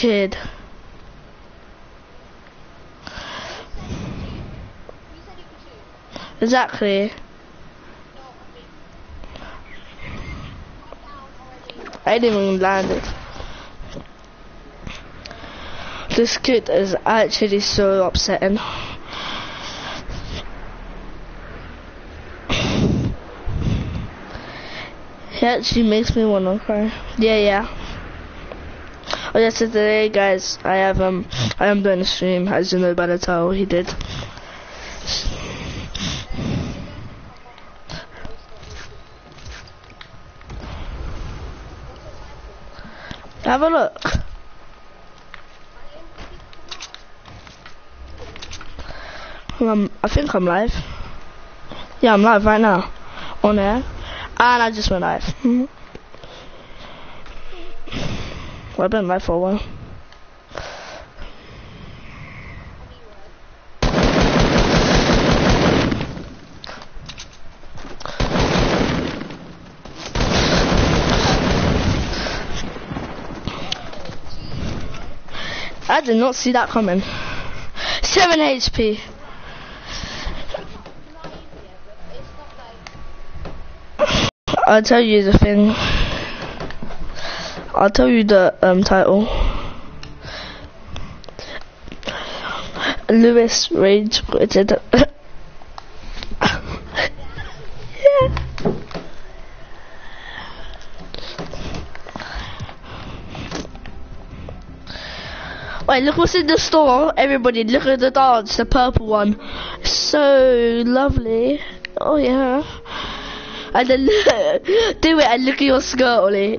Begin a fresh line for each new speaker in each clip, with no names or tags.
kid. Exactly. I didn't even land it. This kid is actually so upsetting. He actually makes me wanna cry. Yeah. Oh yeah, so today guys, I am doing a stream, as you know by the title he did. Have a look. I think I'm live. Yeah, I'm live right now. On air. And I just went live. Well, I've been live for a while. I did not see that coming. 7 HP. I'll tell you the thing. I'll tell you the title. Lewis rage quitted. Yeah. Wait, look what's in the store. Everybody, look at the dance, the purple one. So lovely. Oh yeah. And then do it and look at your skirt, Ollie.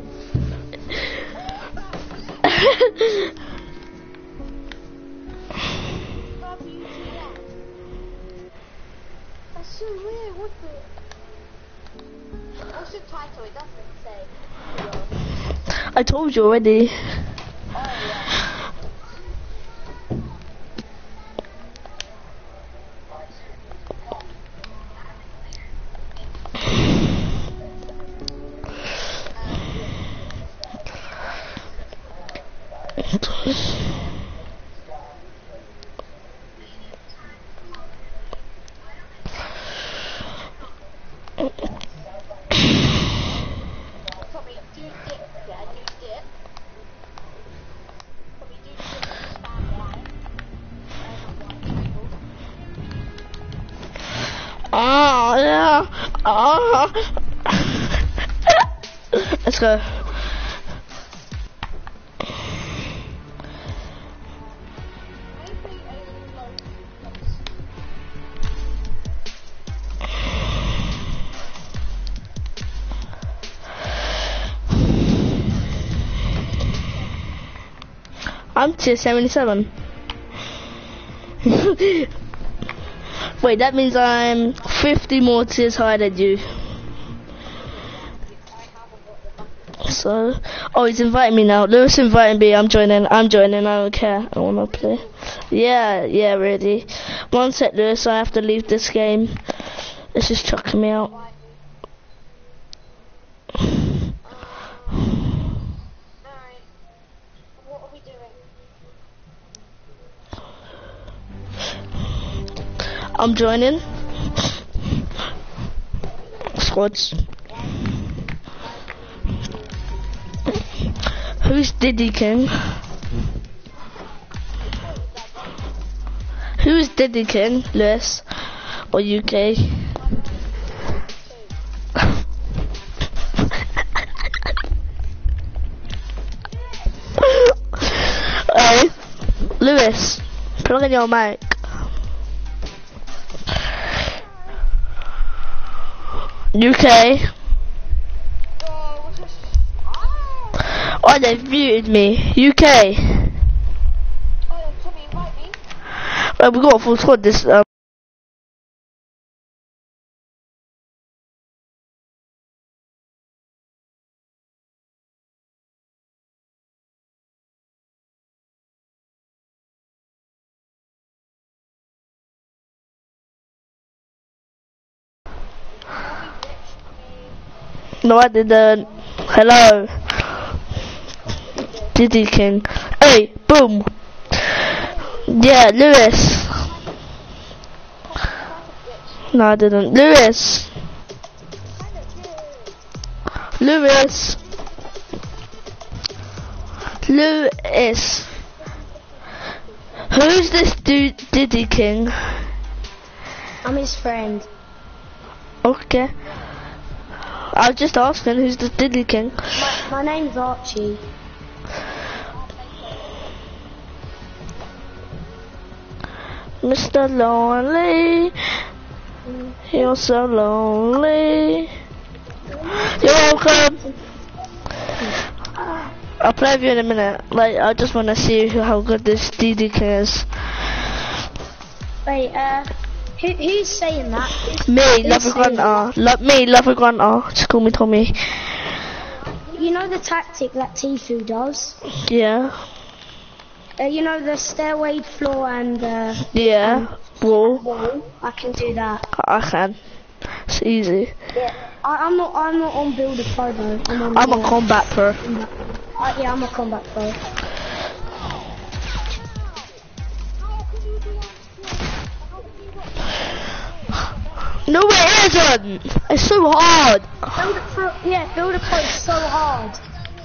That's so weird, what's the title? It doesn't say.
I told you already.
Oh yeah.
Oh yeah. Oh. Let's go. I'm tier 77. Wait, that means I'm 50 more tiers higher than you. So, oh, he's inviting me now. Lewis inviting me. I'm joining. I don't care. I wanna play. Yeah, ready. One sec, Lewis. I have to leave this game. It's just chucking me out. I'm joining. Squads. Who's Diddy King? Who's Diddy King? Lewis or UK? Hey, Lewis, plug in your mic. UK. Oh, they've muted me. UK.
Oh, Tommy, invite me.
Well, we got a full squad this No, I didn't. Hello. Diddy King. Hey, boom. Yeah, Lewis. No, I didn't. Lewis. Lewis. Lewis. Who's this dude, Diddy King?
I'm his friend.
Okay. I was just asking, who's the Diddy King?
My name's Archie.
Mr. Lonely, you're so lonely. You're welcome. I'll play with you in a minute. Like, I just want to see how good this Diddy King is.
Wait, who's saying that?
Me, Lover Grunter. Me, Lover Grunter. Just call me Tommy.
You know the tactic that Tfue does?
Yeah.
You know the stairway, floor, and
yeah. Wall.
wall. I can do that.
I can. It's easy.
Yeah. I'm not on Builder Pro though.
I'm a combat pro.
Yeah, I'm a combat pro.
No, it isn't. It's so hard.
Builder Pro is so hard.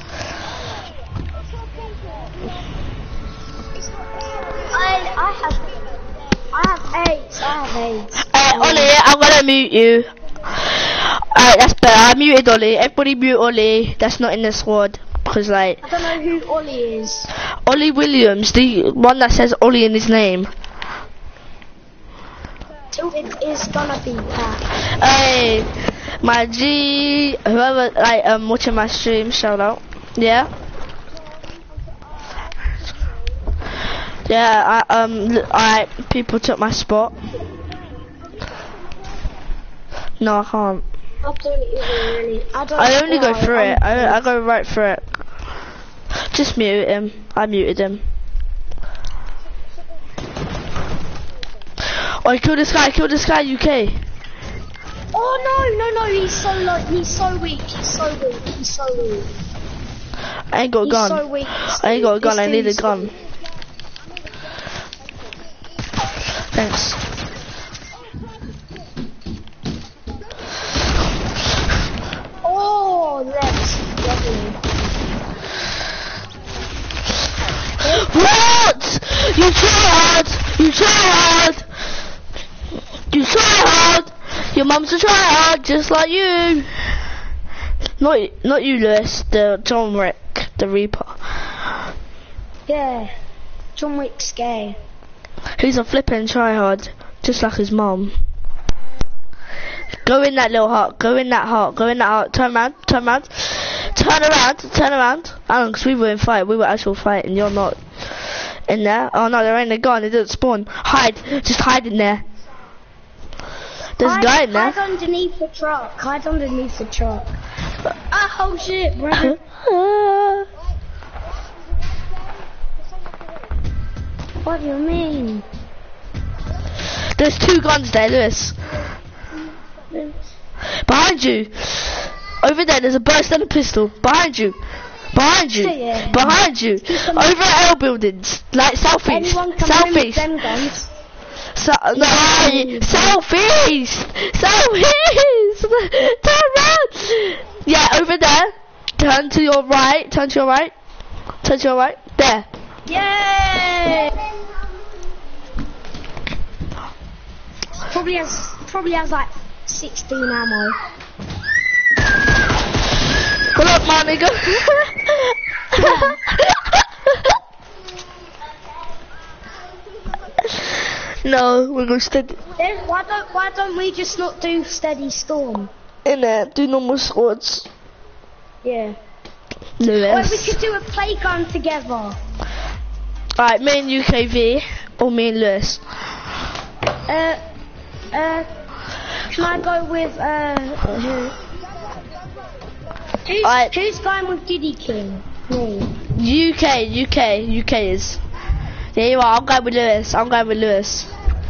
I have AIDS.
Ollie, I'm gonna mute you. Alright, that's better. I muted Ollie. Everybody mute Ollie. That's not in the squad. Because, like,
I don't know who Ollie is.
Ollie Williams, the one that says Ollie in his name.
It is gonna be Pat.
Hey, my G, whoever, like, watching my stream, shout out. Yeah? Yeah, alright, people took my spot. No, I can't.
I don't even really.
I only go through it. I go right through it. Just mute him. I muted him. Oh, kill this guy, UK.
Oh no, he's so weak.
I ain't got a gun.
He's so weak.
I ain't got a gun, I need a gun. Thanks.
Oh, that's lovely.
What? You try hard. Your mum's a try hard, just like you. Not you, Lewis. The John Wick, the Reaper.
Yeah, John Wick's gay.
He's a flippin' try hard, just like his mum. Go in that little hut. Go in that hut. Turn around. Alan, because we were in fight. We were actual fighting. You're not in there. Oh no, there ain't a gun. It didn't spawn. Hide. Just hide in there. There's a guy in there.
Hide underneath the truck. Oh shit, bro. What do you mean?
There's two guns there, Lewis. Behind you. Over there, there's a burst and a pistol. Behind you.
Yeah.
Behind you. Over at L buildings. Like southeast. Southeast.
Them guns.
Southeast. Turn around. Yeah, over there. Turn to your right. There.
Yay! Probably has like 16 ammo.
Good luck, my nigga. No, we're going steady.
Then why don't we just not do steady storm?
In there, do normal squads.
Yeah.
Lewis.
Or we could do a playground together.
Alright, me and UKV, or me and Lewis.
Can I go with, who's going with Diddy King? Me.
UK is. There you are, I'm going with Lewis.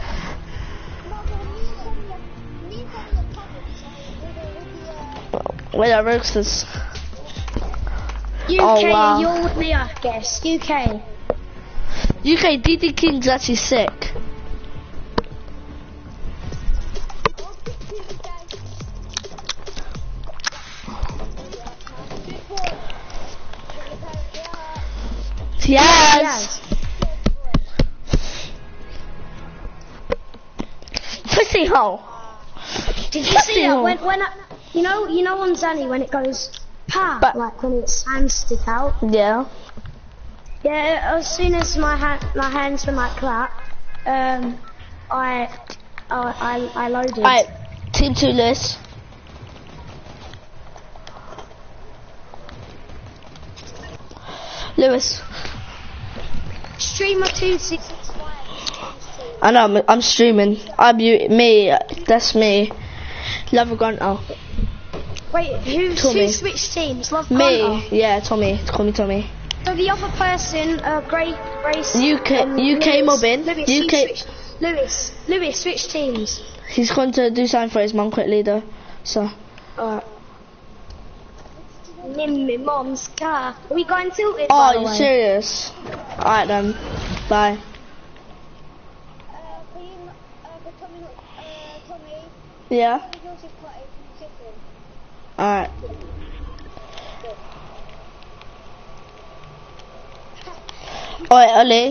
Where are roasters?
UK,
Oh, wow.
you're with me, I guess. UK.
UK DD King's actually sick. Yes. Pussy hole.
Did you see that when you know on Zanny when it goes pa, like when its hands stick out?
Yeah.
Yeah, as soon as my hands were like that, I loaded.
Alright, team 2 list. Lewis.
Streamer 265.
I know, I'm streaming. Me, that's me. Love Grunter.
Wait, who switched teams? Love Grunter?
Me, yeah, Tommy. Call me Tommy.
So the other person, Grace.
UK mobbing.
Lewis, switch teams.
He's going to do something for his mum quickly though. So.
Alright. In my mom's car. Are we going tilted?
Oh, you serious? Alright then. Bye.
Tommy.
Yeah. Alright. Alright, Ollie.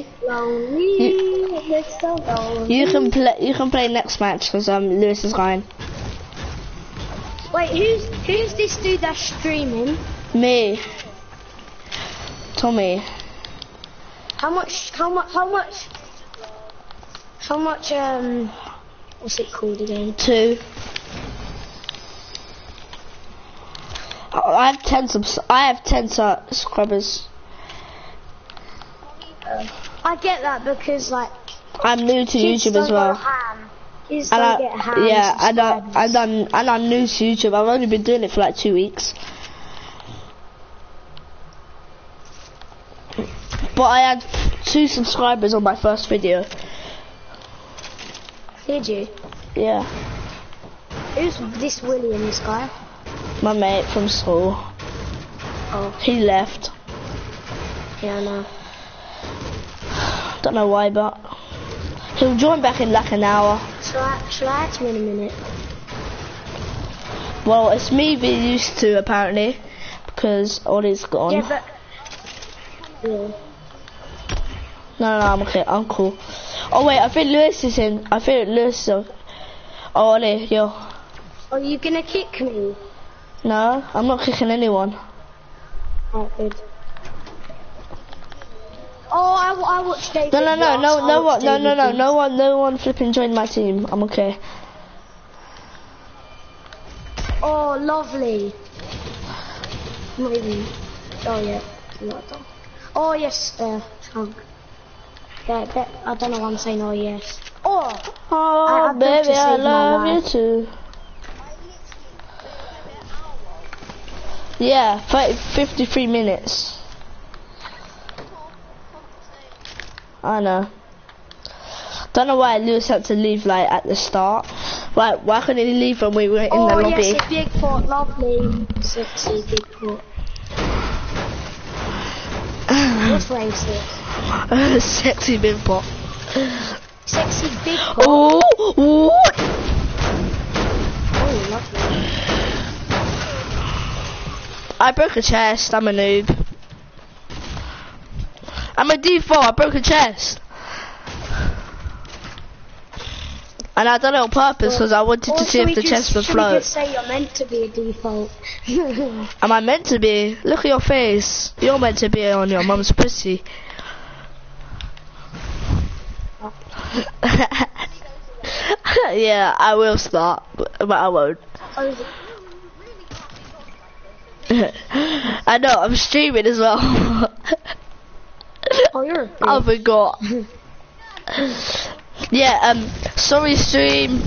You can play next match because Lewis is going.
Wait, who's this dude that's streaming?
Me. Tommy.
How much what's it called again?
2. I have 10 subscribers.
I get that because like
I'm new to YouTube as well.
Kids don't get ham.
Yeah, and I'm new to YouTube. I've only been doing it for like 2 weeks. But I had 2 subscribers on my first video.
Did you?
Yeah.
Who's this Williams guy?
My mate from school.
Oh.
He left.
Yeah, I know.
Don't know why, but he'll join back in like an hour.
Shall I add him in a minute?
Well, it's me being used to apparently, because Ollie's gone.
Yeah, but... Yeah.
No, I'm okay, I'm cool. Oh wait, I think Lewis is in. I think Lewis is... Oh, Ollie, yo.
Are you gonna kick me?
No, I'm not kicking anyone.
Oh, good. Oh, I watched David.
No one flipping joined my team. I'm okay.
Oh, lovely. Not even. Oh yeah. Oh yes, Chunk. Yeah, I don't know why I'm saying oh yes. Oh,
I baby, I love you too. Yeah, 53 minutes. I know. Don't know why Lewis had to leave like at the start. Like, why couldn't he leave when we were in the lobby?
Oh yes, a big pot, lovely, sexy big pot. What's racist?
Sexy big pot.
Sexy big pot.
Oh,
oh, lovely.
I broke a chest. I'm a noob. I'm a default. I broke a chest. And I done it on purpose because I wanted to see if the chest would float.
Should we just say you're meant to be a default?
Am I meant to be? Look at your face. You're meant to be on your mum's pussy. Yeah, I will start, but I won't. I know, I'm streaming as well.
Oh, you're
I forgot. Yeah, sorry stream.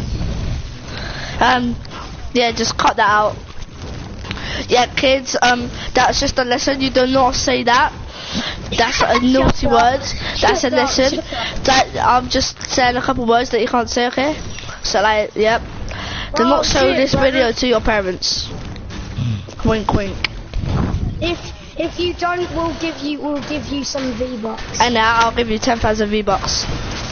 Yeah, just cut that out. Yeah, kids, that's just a lesson. You do not say that. That's a naughty word. That's a lesson. That I'm just saying a couple words that you can't say, okay? So like, yep. Do not show this video to your parents. Wink, wink.
If you don't, we'll give you some V-Bucks.
And now I'll give you 10,000 V-Bucks.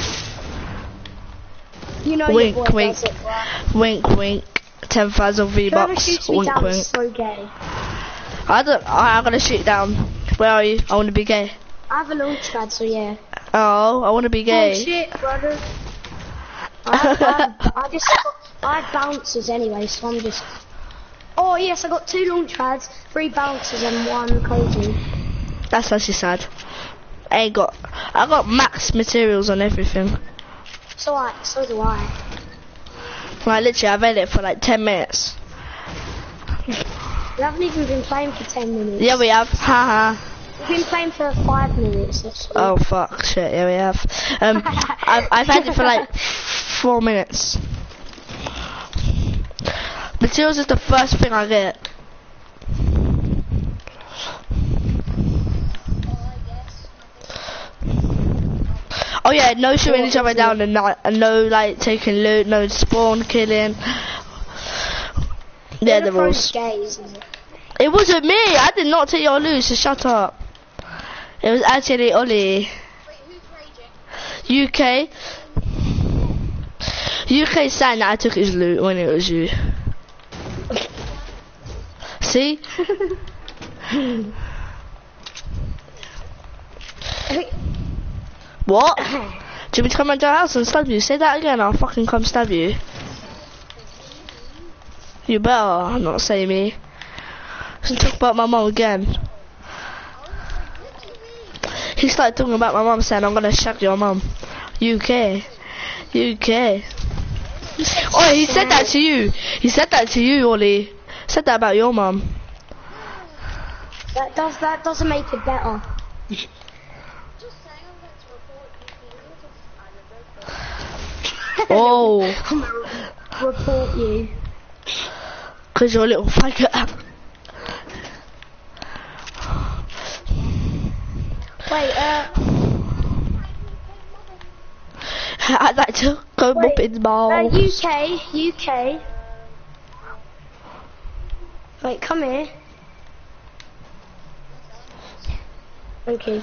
You know
Wink,
your boy
wink.
does it, right?
Wink, wink. 10,000
Whoever
V-Bucks.
shoots me
Wink,
down
wink.
is so gay.
I'm gonna shoot down. Where are you? I wanna be gay.
I have a launch pad, so yeah.
Oh, I wanna be
Oh
gay.
shit, brother. I had bouncers anyway, so I'm just... Oh yes, I got 2 launch pads, 3 bouncers and 1 cozy.
That's actually sad. I got max materials on everything.
So do I.
Like literally, I've had it for like 10 minutes.
We haven't even been playing for 10 minutes.
Yeah, we have. Haha.
We've been playing for 5 minutes. That's all.
Oh fuck, shit. Yeah, we have. I've had it for like 4 minutes. Materials is the first thing I get. Oh yeah, no shooting each other down and no like taking loot, no spawn killing. Yeah, the rules.
Gay, isn't it?
It wasn't me. I did not take your loot, so shut up. It was actually Ollie.
Wait, who's raging?
UK saying that I took his loot when it was you. See? What? Do you want me to come into your house and stab you? Say that again, I'll fucking come stab you. You better not say me. Don't talk about my mum again. He started talking about my mum saying I'm gonna shag your mum. UK. Oh, he said that to you. He said that to you, Ollie. Said that about your mum.
That doesn't make it better.
Just saying I'm going to report you.
Oh,
I'm gonna report you.
cause you're a little faggot.
Wait,
I'd like to go up in balls.
UK. Wait, come here. Okay.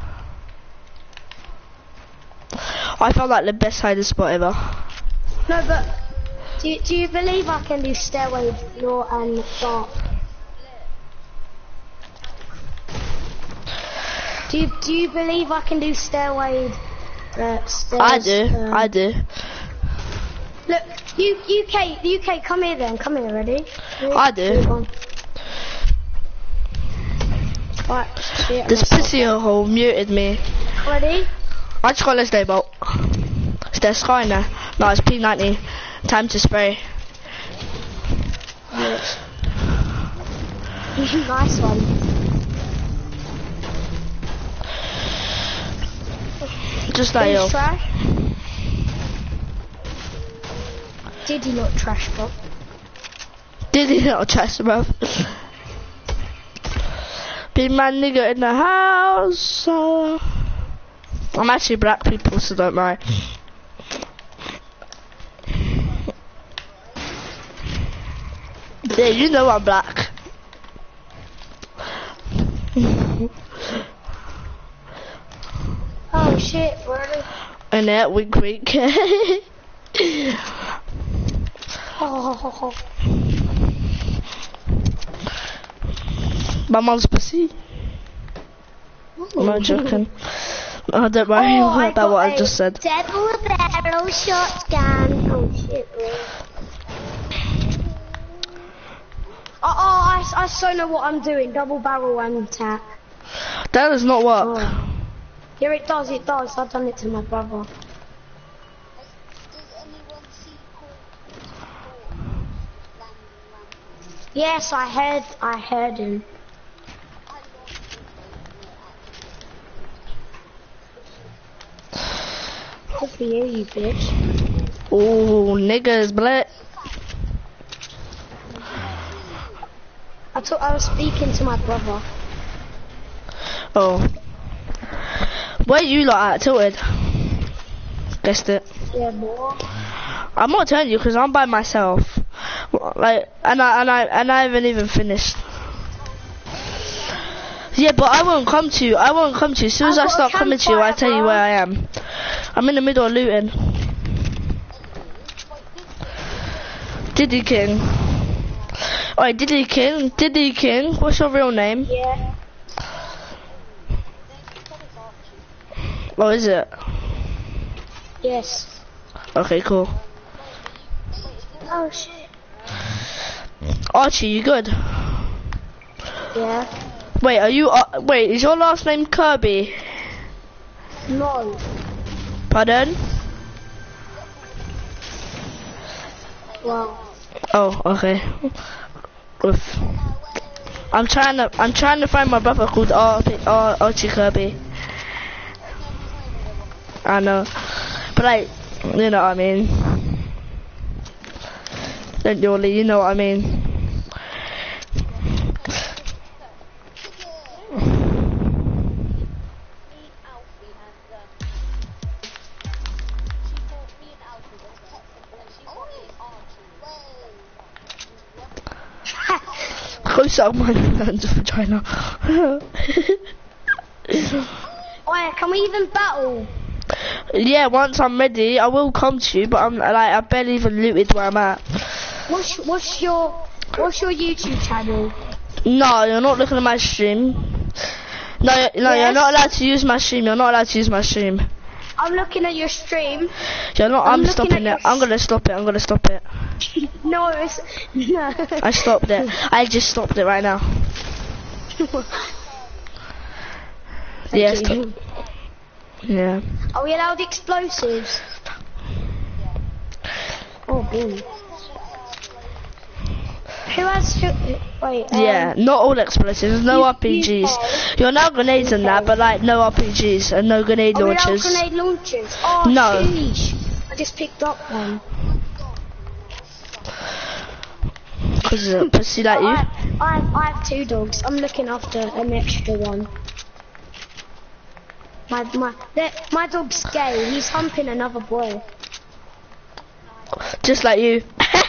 I found like the best hiding spot ever.
No, but do you believe I can do Stairway with Law and Dark? Do you believe I can do Stairway? Stairs,
I do.
Look, UK, come here then. Come here, ready?
I do.
Right, shit.
This pussy hole muted me.
Ready?
I just got this day bolt. Is there a sky in there? No, it's P90. Time to spray.
Yes. Nice one.
Just like you.
Trash? Did he not trash, bro?
Did he not trash, bro? Be my nigga in the house. I'm actually black people, so don't worry. Yeah, you know I'm black.
Oh shit, brother.
And that wink wink.
Oh.
My mom's pussy. I'm not joking. Oh, don't worry about what I just said.
Double barrel shotgun. Oh shit, bro. I so know what I'm doing. Double barrel and attack.
That does not work.
Oh. Yeah, it does. I've done it to my brother.
Does anyone see
Yes, I heard him. Good for you bitch.
Oh, niggas, black.
I was speaking to my brother.
Oh. Where you lot at, Tilted? Guessed it.
Yeah, boy.
I'm not telling you because I'm by myself. Like, and I haven't even finished. Yeah, but I won't come to you. I won't come to you. As soon as I start coming to you, I tell you where I am. I'm in the middle of looting. Diddy King. Alright, Diddy King. Diddy King. What's your real name?
Yeah.
Oh, is it?
Yes.
Okay, cool.
Oh shit.
Archie, you good?
Yeah.
Wait, are you? Wait, is your last name Kirby?
No.
Pardon?
Wow.
Oh, okay. Oof. I'm trying to find my brother called Archie Kirby. I know, but like, you know what I mean. Don't you know what I mean. Close up my hands of vagina.
Wait, can we even battle?
Yeah, once I'm ready, I will come to you. But I'm like, I barely even looted where I'm at.
What's your YouTube channel?
No, you're not looking at my stream. No,
Yes.
you're not allowed to use my stream. You're not allowed to use my stream.
I'm looking at your stream.
You're not. I'm
looking
stopping
at
it. I'm gonna stop it. I'm gonna stop it.
No, it's no.
I stopped it. I just stopped it right now. Yes.
Okay.
Yeah.
Are we allowed explosives? Oh, boom. Who has wait?
Yeah. Not all explosives. No RPGs. You're now grenades and that, but like no RPGs and no grenade launchers.
Grenade launchers. Oh,
No.
sheesh. I just picked up one.
Cause a pussy like you.
I have 2 dogs. I'm looking after an extra one. My dog's gay. He's humping another boy.
Just like you.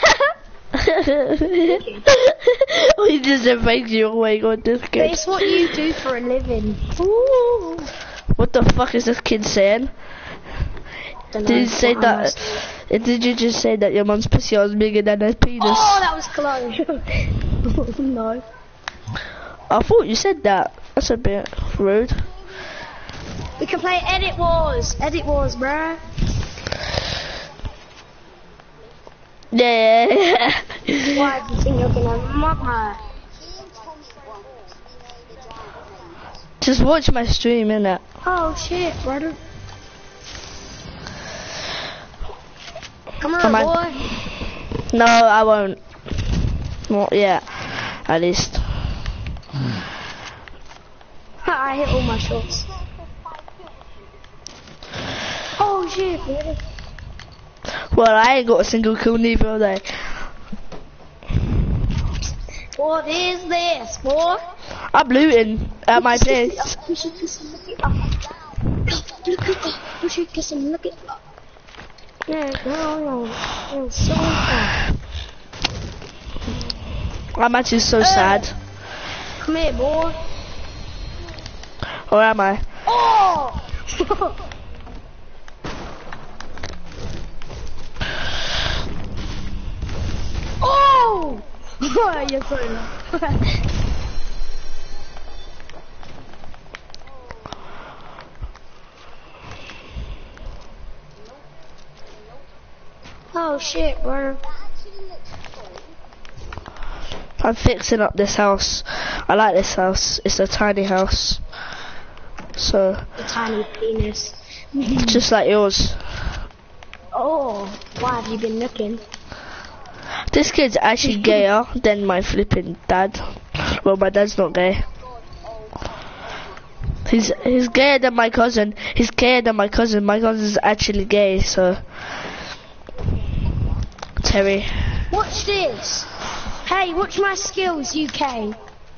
We just invade you. Oh my god, this
But
kid.
it's what you do for a living.
Ooh. What the fuck is this kid saying? Did you say that? Did you just say that your mum's pussy was bigger than her penis?
Oh, that was close. No.
I thought you said that. That's a bit rude.
We can play Edit Wars. Edit Wars, bruh.
Yeah.
Why do you think you're gonna mob her?
Just watch my stream, innit?
Oh shit, brother. Come on,
Come on.
boy.
No, I won't. Not yet, at least.
I hit all my shots. Oh shit, brother.
Well, I ain't got a single kill neither of they.
What is this, boy?
I'm looting at my place.
We should kiss him, look it up. We should kiss him, look it up. Yeah, no. So
I'm actually so sad.
come here, boy.
Or am I?
Oh! Oh! You're so low. Oh shit, bro.
I'm fixing up this house. I like this house. It's a tiny house. So,
A tiny penis.
just like yours.
Oh, why have you been looking?
This kid's actually gayer than my flipping dad. Well, my dad's not gay. He's gayer than my cousin. He's gayer than my cousin. My cousin's actually gay, so... Terry.
Watch this. Hey, watch my skills, UK.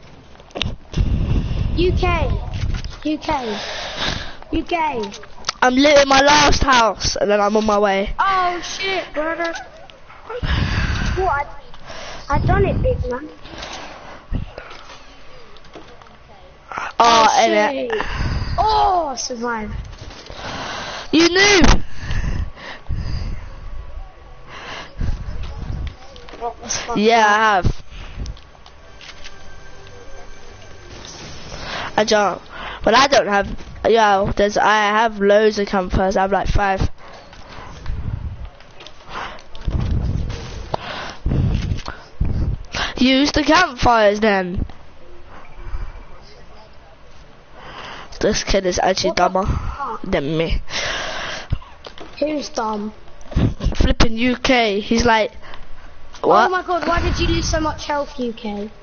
UK.
I'm looting my last house, and then I'm on my way.
Oh shit, brother. What? I done it, big man.
Oh,
shit.
innit?
Oh, I survived.
You knew!
What the fuck?
Yeah, I have. I don't. But I don't have. Yeah, I have loads of campfires. I have like 5. Use the campfires then. This kid is actually dumber than me.
Who's dumb?
Flipping UK. He's like, what?
Oh my god, why did you lose so much health, UK?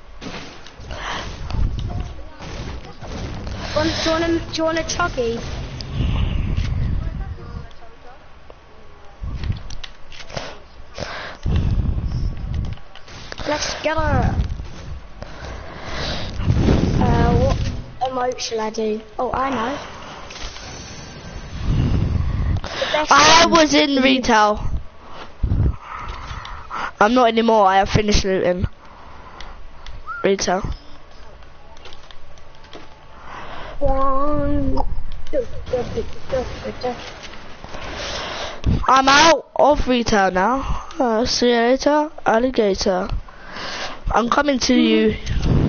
Do you want a chuggy? Let's get her. What emote shall I do? Oh, I know.
I was in retail. I'm not anymore. I have finished looting. Retail. I'm out of retail now. See you later, alligator. I'm coming to you.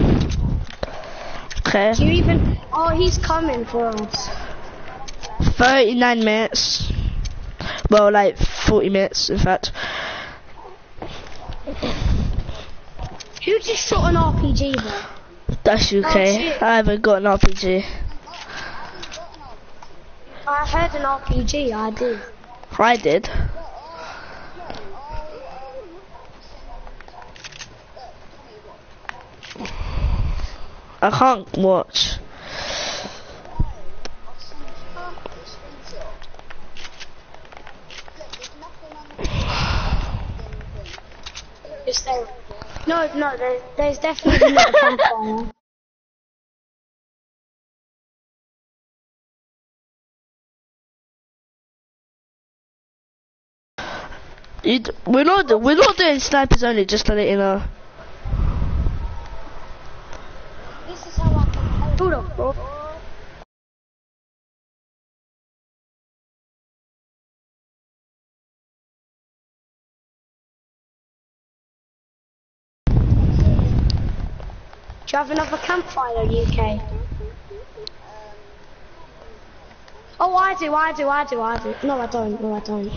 Okay.
Do you even? Oh, he's coming for us.
39 minutes. Well, like 40 minutes, in fact.
Who just shot an RPG there?
That's UK.
shit.
I haven't got an RPG.
I heard an RPG, I did.
I did. I can't watch.
Is there? No, there's definitely not a campfire.
We're not doing snipers only, just to let you know.
This is how I can
Hold up, bro. Do you have another campfire, UK? Oh, I do. No, I don't.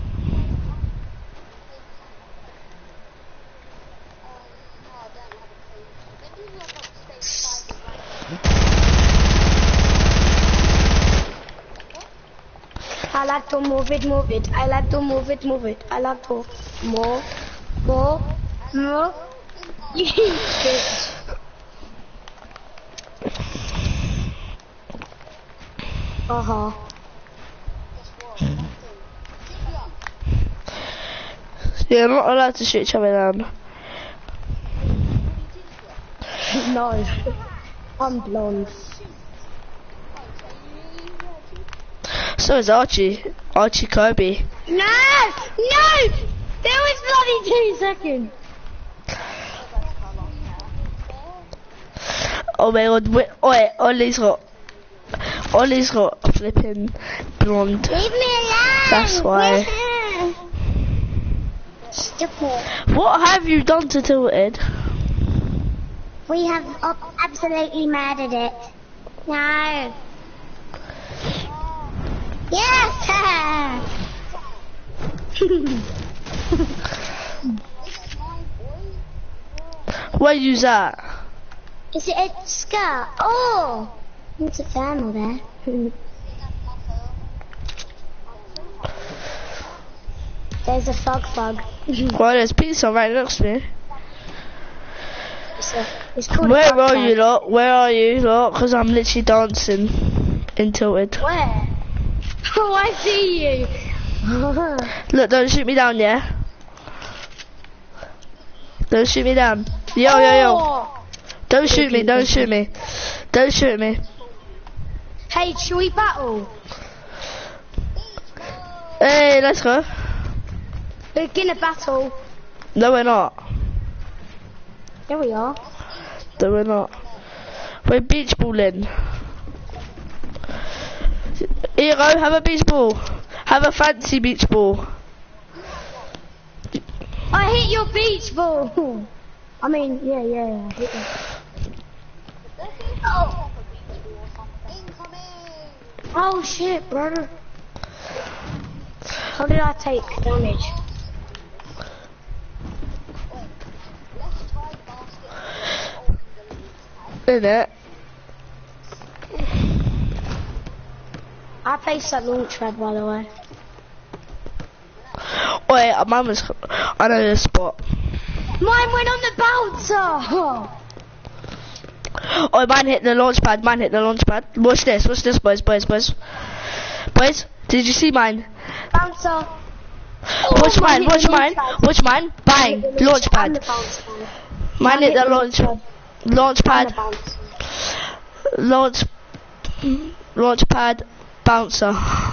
I like to move it. I like to move it. I like to move. You bitch.
Yeah, I'm not allowed to shoot each other down.
No. I'm blonde.
So is Archie. Archie Kirby.
No! There was bloody 2 seconds.
Oh my god, wait, Ollie's got a flipping blonde.
Leave me alone!
That's why.
Stupid.
What have you done to Tilted?
We have absolutely murdered it. No. Yes!
Where you's at?
Is it a scar? Oh! There's a thermal there. There's a fog.
Well, there's pizza right next to me.
It's called
Where
a fog
are
fog.
you lot? Where are you lot? Because I'm literally dancing in Tilted.
Where? Oh, I see you.
Look, don't shoot me down, yeah? Don't shoot me down. Yo.
Oh.
Don't shoot me. Don't shoot me.
Hey, shall we battle?
Hey, let's go.
We're gonna battle.
No, we're not.
Here we are.
No, we're not. We're beach balling. Hero, have a beach ball. Have a fancy beach ball.
I hit your beach ball. I mean, yeah, I hit it.
Oh. Incoming.
Oh shit, brother. How did I take damage?
Let's try basket.
In it.
I placed that launch pad, by the way.
Wait, mine was. I know this spot.
Mine went on the bouncer.
Oh, mine hit the launch pad. Mine hit the launch pad. Watch this, boys. Boys, did you see mine?
Bouncer.
Watch mine. Bang, launch pad. Mine hit the launch pad. Launch pad, bouncer.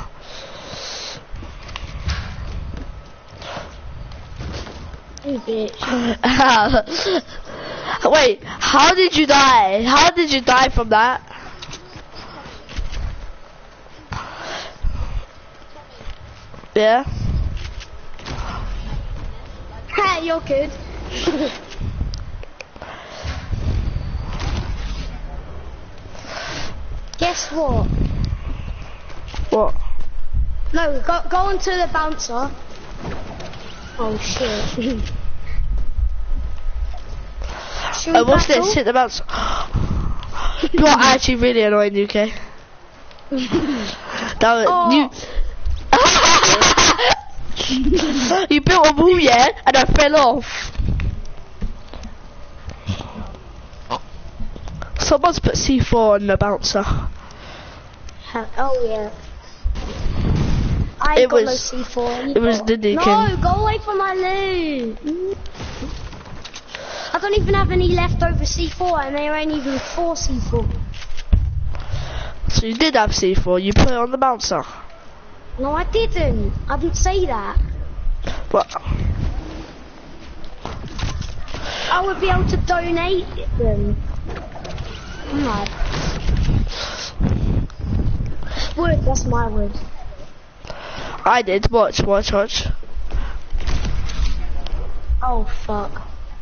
You bitch.
Wait, how did you die? How did you die from that? Yeah?
Hey, you're good. Guess what?
What?
No, go onto the bouncer. Oh shit.
What's this? Hit the bouncer. You're actually really annoying, UK. That was, you built a wall, yeah, and I fell off. Someone's put C4 on the bouncer.
Oh yeah. I got no C4.
It was the Deacon.
No, go away from my loot. I don't even have any leftover C4, and there ain't even 4 C4.
So you did have C4. You put it on the bouncer.
No, I didn't. I didn't say that.
What?
I would be able to donate them. Mad. Wood, that's my wood.
I did. Watch.
Oh fuck.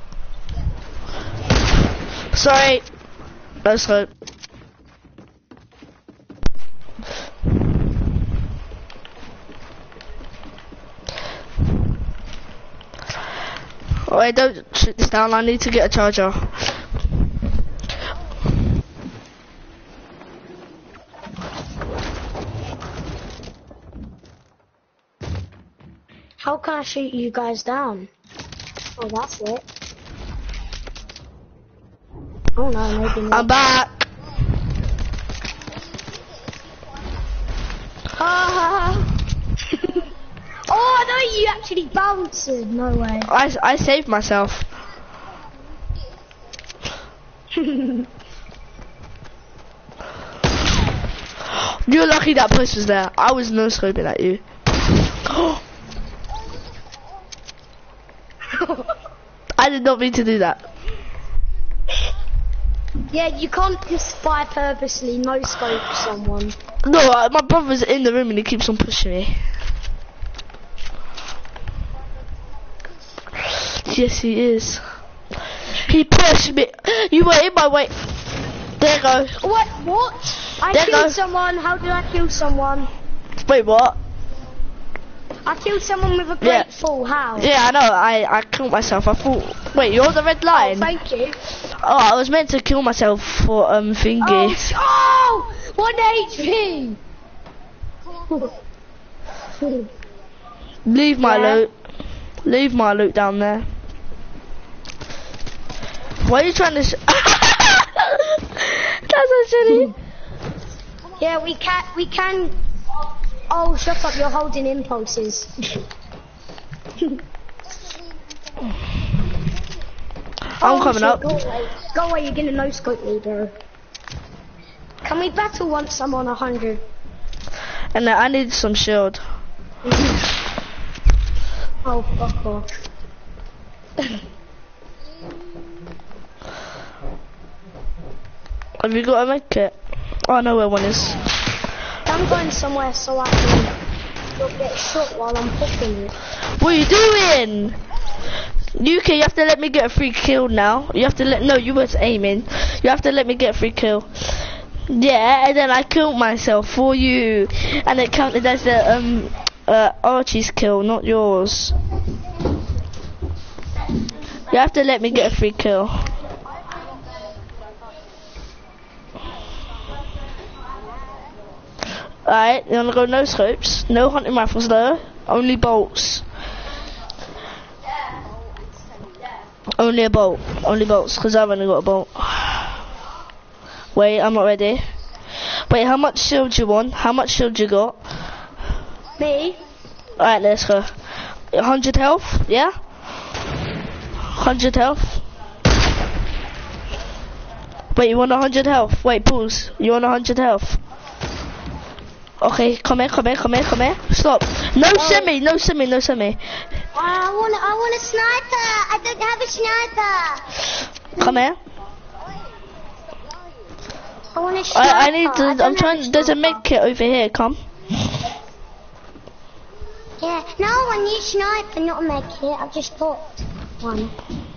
Sorry. Let's hope. Oh, wait, don't shoot this down. I need to get a charger.
How can I shoot you guys down? Oh, that's it. Oh no, maybe not.
I'm back.
Oh no, you actually bounced. No way.
I saved myself. You're lucky that push was there. I was no scoping at you. I did not mean to do that.
Yeah, you can't just spy purposely no scope someone.
No, my brother's in the room and he keeps on pushing me. Yes, he is. He pushed me. You were in my way. There you go.
What? I killed someone. How did I kill someone?
Wait, what?
I killed someone with a great fall. How?
Yeah, I know. I killed myself. I thought. Wait, you're the red line.
Oh, thank you.
Oh, I was meant to kill myself for thingy.
Oh, 1 HP.
Leave my loot. Leave my loot down there. Why are you trying to? That's so shitty.
Yeah, we can. Oh, shut up! You're holding impulses.
I'm coming up.
Go away, you're gonna no scope me, bro. Can we battle once I'm on 100?
And I need some shield.
Oh, fuck off.
Have you got a med kit? Oh, I know where one is.
I'm going somewhere so I can not get shot while I'm popping it.
What are you doing? UK, you have to let me get a free kill now. You have to no, you was aiming. You have to let me get a free kill. Yeah, and then I killed myself for you. And it counted as the, Archie's kill, not yours. You have to let me get a free kill. Alright, you wanna go no scopes, no hunting rifles though, only bolts. Only a bolt, only bolts, because I've only got a bolt. Wait, I'm not ready. Wait, how much shield you want? How much shield you got?
Me?
Alright, let's go. 100 health, yeah? 100 health. Wait, you want 100 health? Wait, pause. You want 100 health? Okay, come here. Stop. No semi.
I want a sniper. I don't have a sniper.
Come here.
I want a sniper.
I need to, I'm trying, there's a med kit over here, come.
Yeah, no, I need sniper, not a med kit. I've just popped one.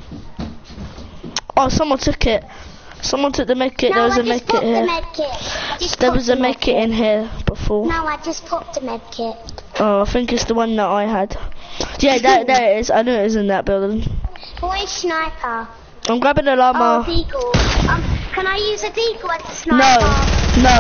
Oh, someone took it. Someone took the med kit, there was a med kit here. There was a med kit in here before.
No, I just popped a med kit.
Oh, I think it's the one that I had. Yeah, there it is. I knew it was in that building.
Boy, sniper.
I'm grabbing a llama.
Oh, deagle. Can I use a deagle as a sniper?
No.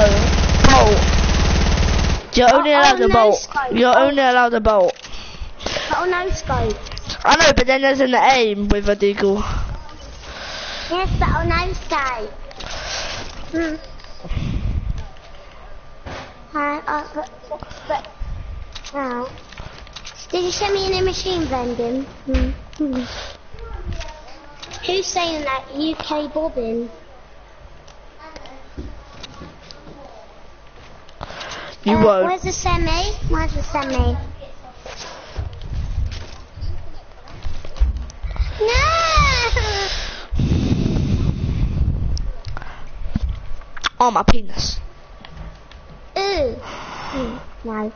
Bolt. You're only allowed a bolt.
Scope.
You're only allowed a bolt.
Oh, no scope.
I know, but then there's an aim with a deagle.
Yes, but oh, no scope. Oh. Did you send me in a machine vending? Who's saying that? UK bobbing?
You won't.
Where's the semi? Where's the semi? No!
Oh, my penis.
Ooh. No.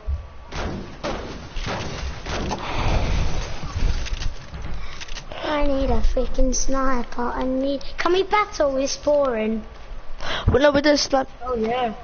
I need a freaking sniper. Can we battle with Sporin?
Well, no, with this, like.
Oh yeah.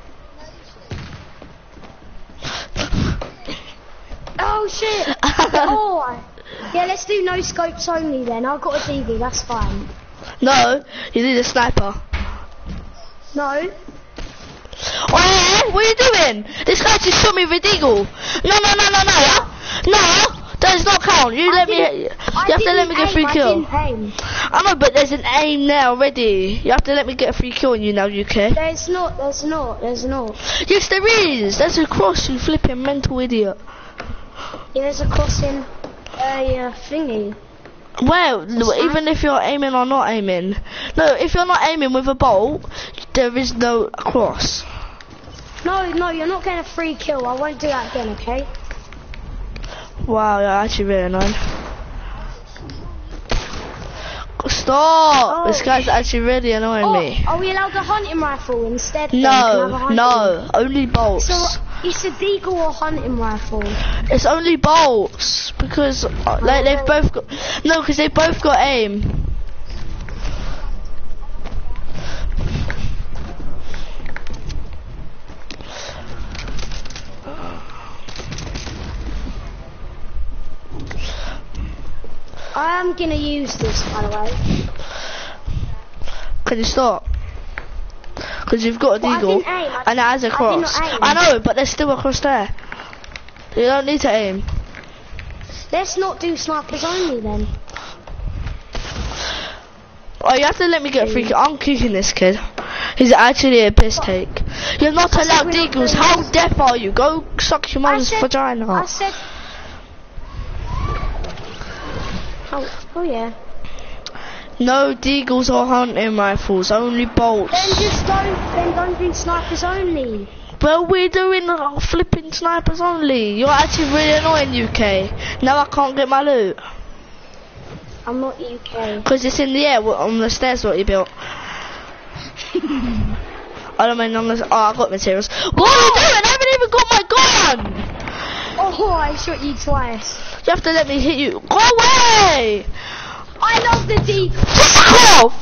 Oh shit! Oh. Yeah, let's do no scopes only then. I've got a DV, that's fine.
No, you need a sniper.
No.
Oh, what are you doing? This guy just shot me with a deagle. No. No, does not count. You have to let me get a free kill. I know, but there's an aim there already. You have to let me get a free kill on you now, UK.
There's not.
Yes, there is. There's a cross, you flipping mental idiot.
Yeah, there's a crossing thingy.
Well, even if you're aiming or not aiming. No, if you're not aiming with a bolt, there is no cross.
No, you're not getting a free kill. I won't do that again, okay?
Wow, you're actually really annoying. Stop! This guy's actually really annoying me.
Are we allowed a hunting rifle instead?
No, only bolts.
So it's a deagle or hunting rifle?
It's only bolts because like they've both got because they both got aim.
I am gonna use this, by the way.
Can you stop? Because you've got a deagle and it has a cross. I know, but there's still a cross there. You don't need to aim.
Let's not do snipers only then.
Oh, you have to let me get a free kill. I'm kicking this kid. He's actually a piss take. You're not allowed deagles. How deaf are you? Go suck your mother's vagina.
I said. Oh yeah.
No deagles or hunting rifles, only bolts.
Then don't do snipers only.
Well, we're doing flipping snipers only. You're actually really annoying, UK. Now I can't get my loot.
I'm not UK.
Because it's in the air on the stairs what you built. I don't mean on this. Oh, I got materials. What are you doing? I haven't even got my gun!
Oh, I shot you twice.
You have to let me hit you. Go away!
I love the deep.
Fuck off!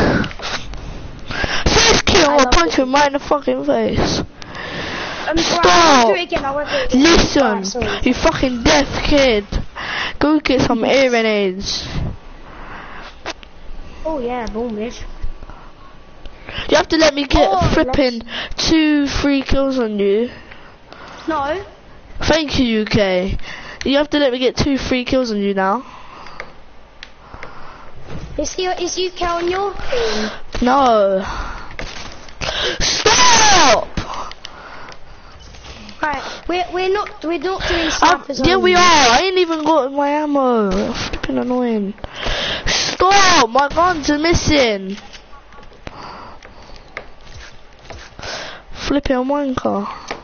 First kill, I'll
love
punch him right in the fucking face.
Right, I
Stop!
won't do it again. I won't do it again.
Listen,
Alright, sorry.
you fucking deaf kid. Go get some hearing aids.
Oh yeah, boom, bitch.
You have to let me get
Oh,
flipping 2-3 kills on you.
No.
Thank you, UK. You have to let me get 2-3 kills on you now.
Is UK on your team?
No. Stop!
Right, we're not doing snipers.
Yeah, we
only.
are. I ain't even got my ammo. Flipping annoying. Stop! My guns are missing. Flipping wanker.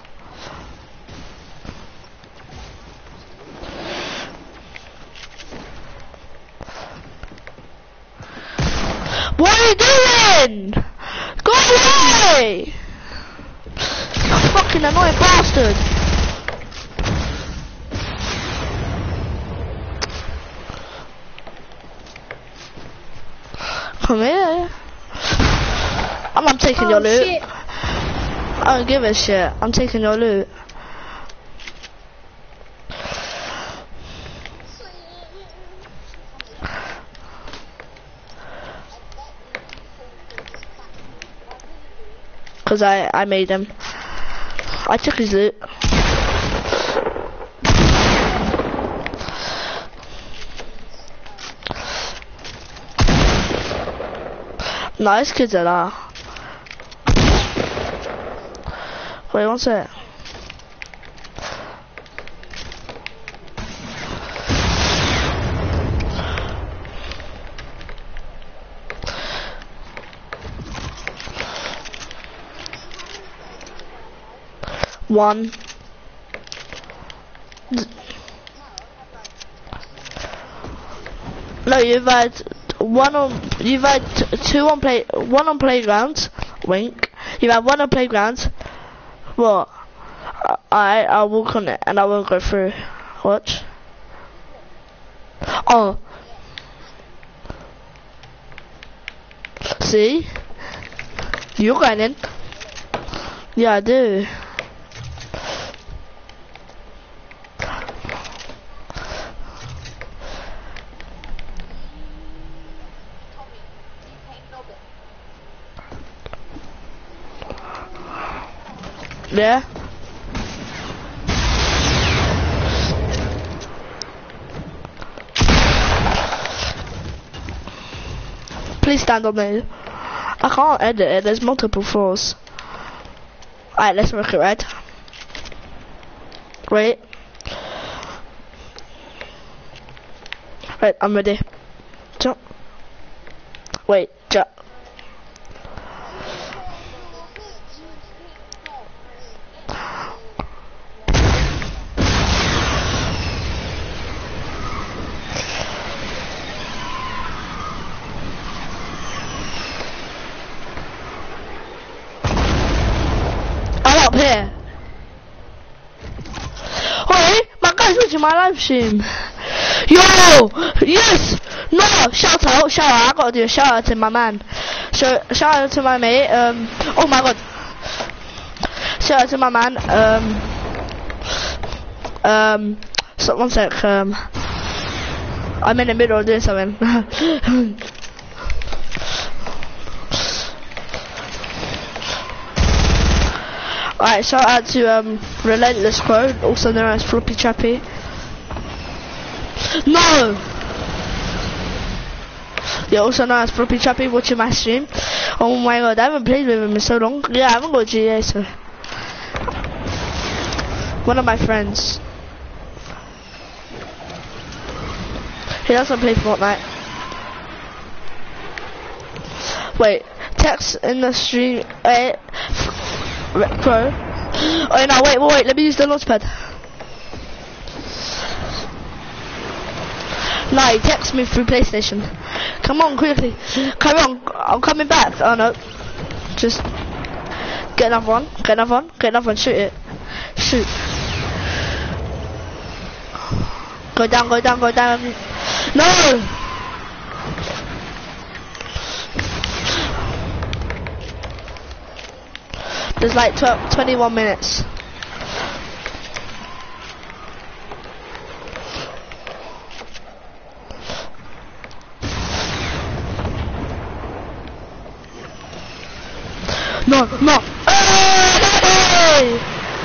What are you doing? Go away! You fucking annoying bastard! Come here. I'm taking your loot.
Shit.
I don't give a shit. I'm taking your loot. Cause I made him. I took his loot. Nice kids are there. Wait, one sec. One. No, you've had one on. You've had two on one on playgrounds. Wink. You've had one on playgrounds. What? I'll walk on it and I won't go through. Watch. Oh. See? You're going in. Yeah, I do. Yeah. Please stand on me. I can't edit it, there's multiple floors. Alright, let's make it red. Wait. Right, I'm ready. Jump. Wait, jump. Up here. Oi, my guy's watching my live stream. Yo, yes, no, shout out, I gotta do a shout out to my man. Shout out to my mate. Oh my god. Shout out to my man. So one sec. I'm in the middle of doing something. Alright, shout out to Relentless Crow, also known as Floppy Chappy. No! Yeah, also known as Floppy Chappy, watching my stream. Oh my god, I haven't played with him in so long. Yeah, I haven't got GA, so. One of my friends. He doesn't play Fortnite. Wait, text in the stream. Pro. Oh no, wait, let me use the launchpad. No, he texts me through PlayStation. Come on, quickly. Come on, I'm coming back. Oh no. Just Get another one. Get another one. Get another one. Shoot it. Shoot. Go down. Go down. Go down. No. There's like 21 minutes. No, no. Hey!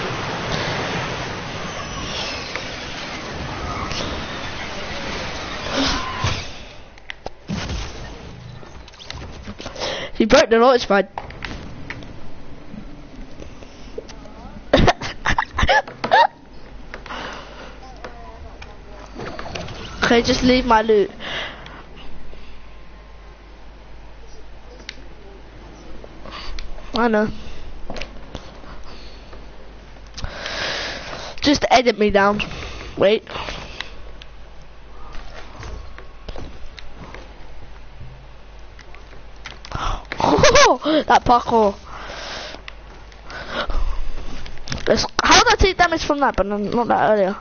He broke the launch pad. Okay, just leave my loot. I know. Just edit me down. Wait. That parkour. How did I take damage from that, but not that earlier?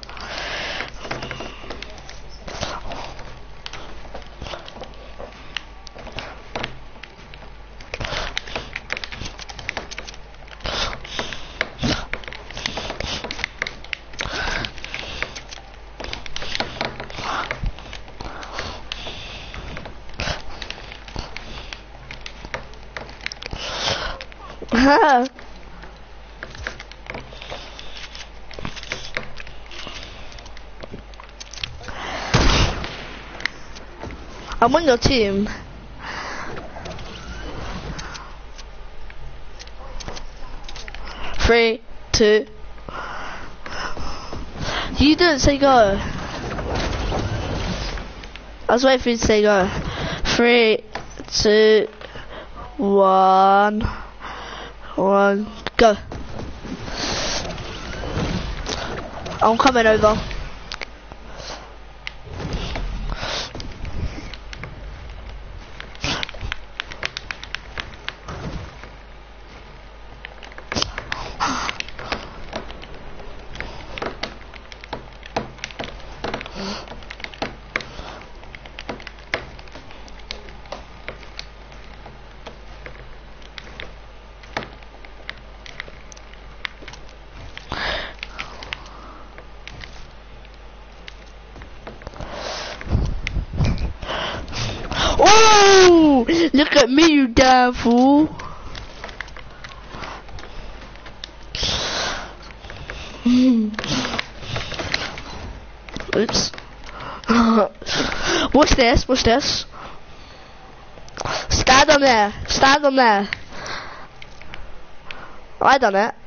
I'm on your team. Three, two. You didn't say go. I was waiting for you to say go. 3, 2, 1. 1, go. I'm coming over. Oh, look at me, you damn fool. Oops. What's this? What's this? Stand on there. Stand on there. I done it.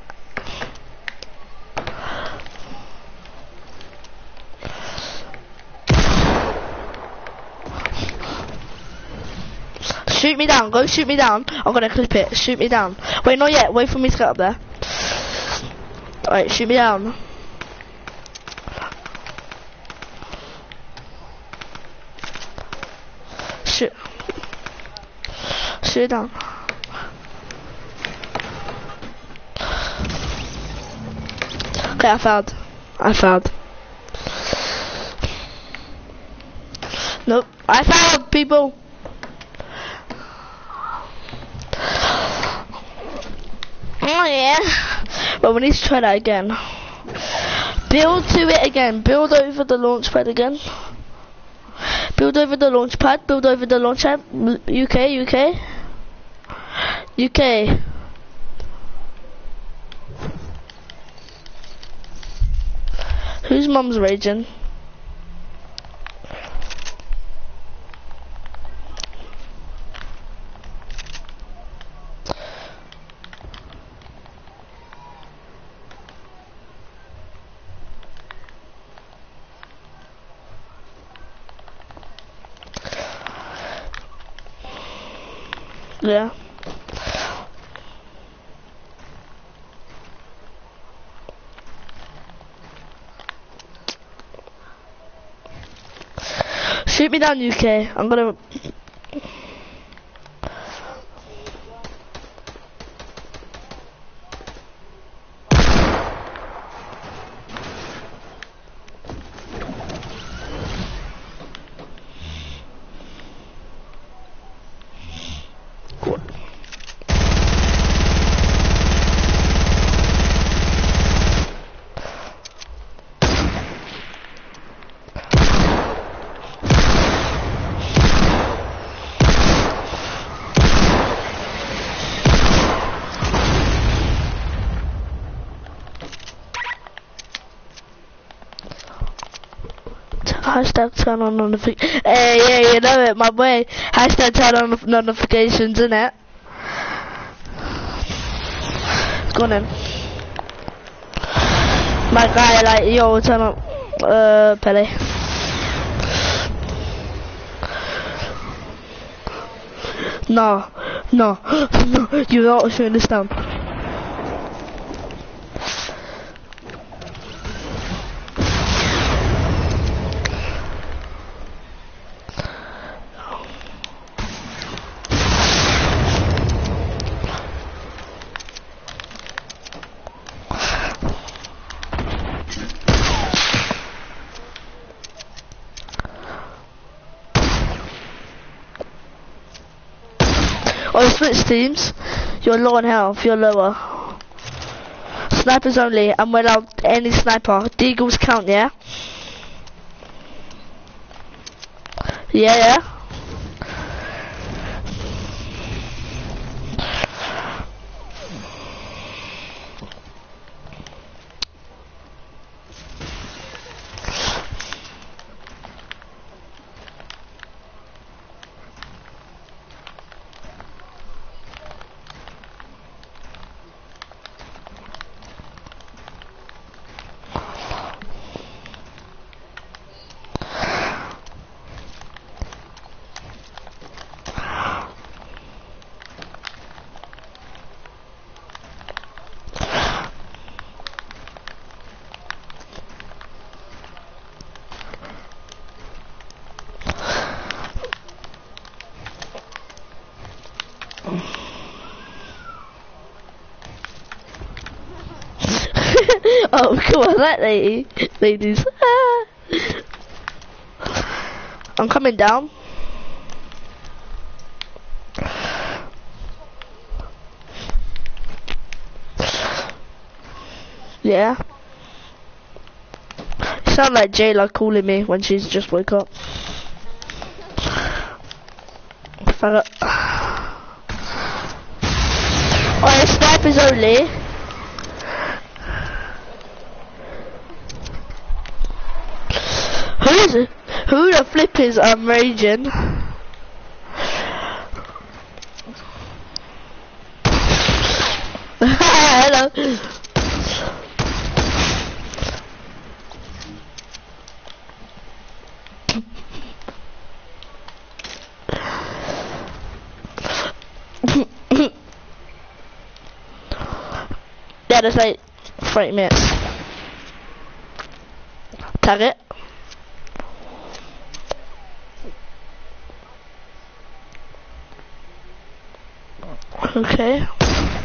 Shoot me down, go shoot me down. I'm gonna clip it, shoot me down. Wait, not yet, wait for me to get up there. Alright, shoot me down. Shoot. Shoot it down. Okay, I failed. I failed. Nope, I failed, people. Oh yeah, but we need to try that again. Build to it again. Build over the launch pad again. Build over the launch pad. Build over the launch pad. UK. Whose mum's raging? Yeah. Shoot me down, UK. I'm gonna. Hashtag turn on notifications. Hey, yeah, you know it, my boy. Hashtag turn on notifications, innit? Go on then. My guy, like, yo, turn on, Pele. No, you're not shooting this down. Oh, switch teams. You're low on health, you're lower. Snipers only, and we're allowed any sniper. Deagles count, yeah? Yeah. Oh, come on, that ladies. I'm coming down. Yeah. You sound like Jayla calling me when she's just woke up. Oh, snipers only. Who the flip is raging? Hello. Yeah, there's like 30 minutes. Target. Okay.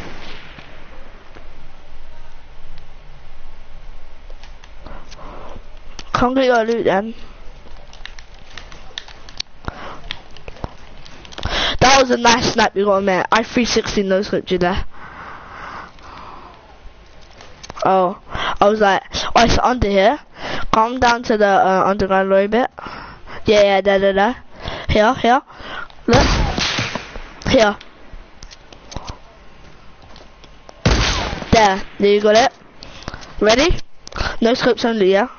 Can't get your loot then. That was a nice snap you got, man. I 360 no scoped you there. Oh, I was like, oh, it's under here. Come down to the underground a little bit. Yeah, there. Here. Look. Here. There you got it. Ready? No scopes only, yeah?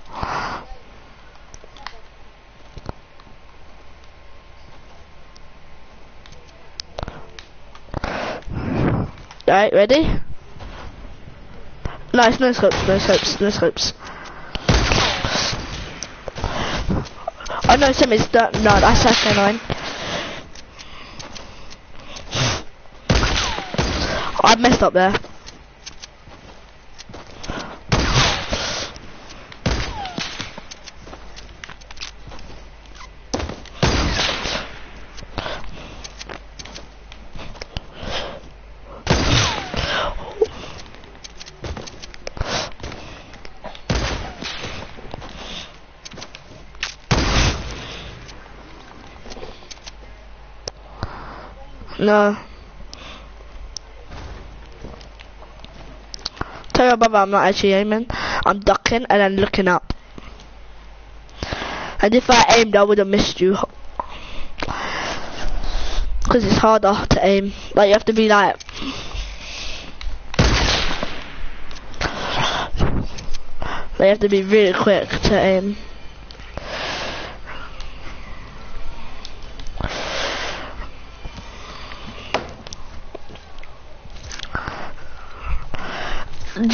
Alright, ready? Nice, no scopes. Oh no, Simmy's no, that's SK9. I messed up there. No. Tell your brother I'm not actually aiming. I'm ducking and then looking up. And if I aimed, I would have missed you. Because it's harder to aim. Like, you have to be like... you have to be really quick to aim.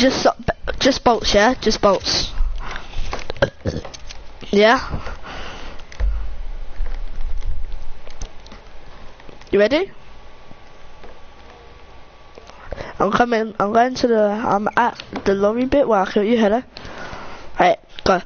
just bolts, yeah? Just bolts. Yeah? You ready? I'm coming, I'm at the lorry bit where I kill you, hello? Alright, go.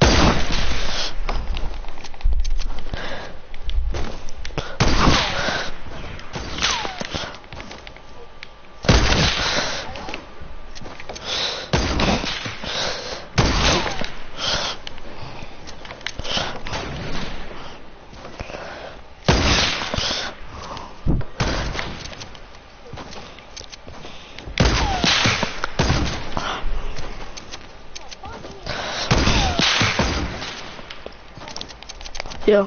Yo.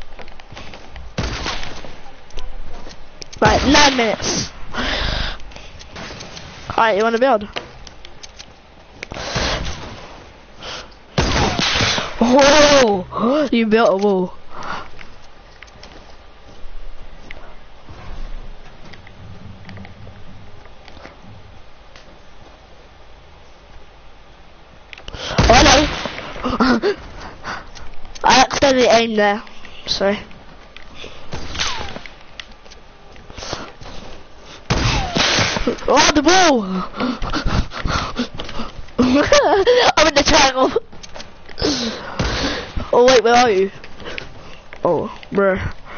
Right, 9 minutes. Alright, you wanna build? Oh, you built a wall. Oh, hello. I accidentally aimed there. Sorry. Oh, the ball! I'm in the triangle. Oh wait, where are you? Oh, bruh.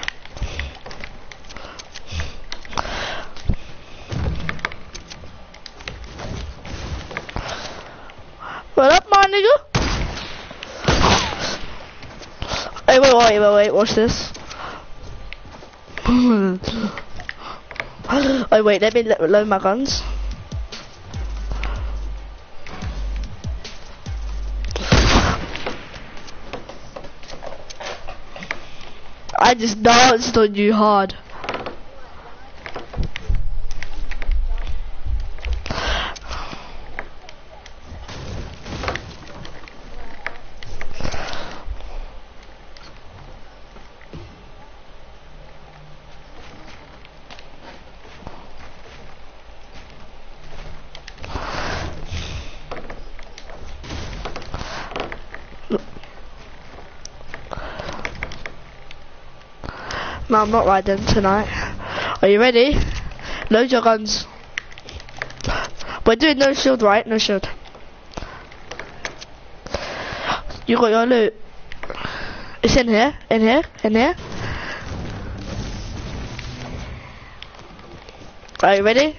What up, my nigga? Hey, wait, watch this. Oh wait, let me load my guns. I just danced on you hard. No, I'm not riding tonight. Are you ready? Load your guns. We're doing no shield, right? No shield. You got your loot. It's in here, in here, in here. Are you ready?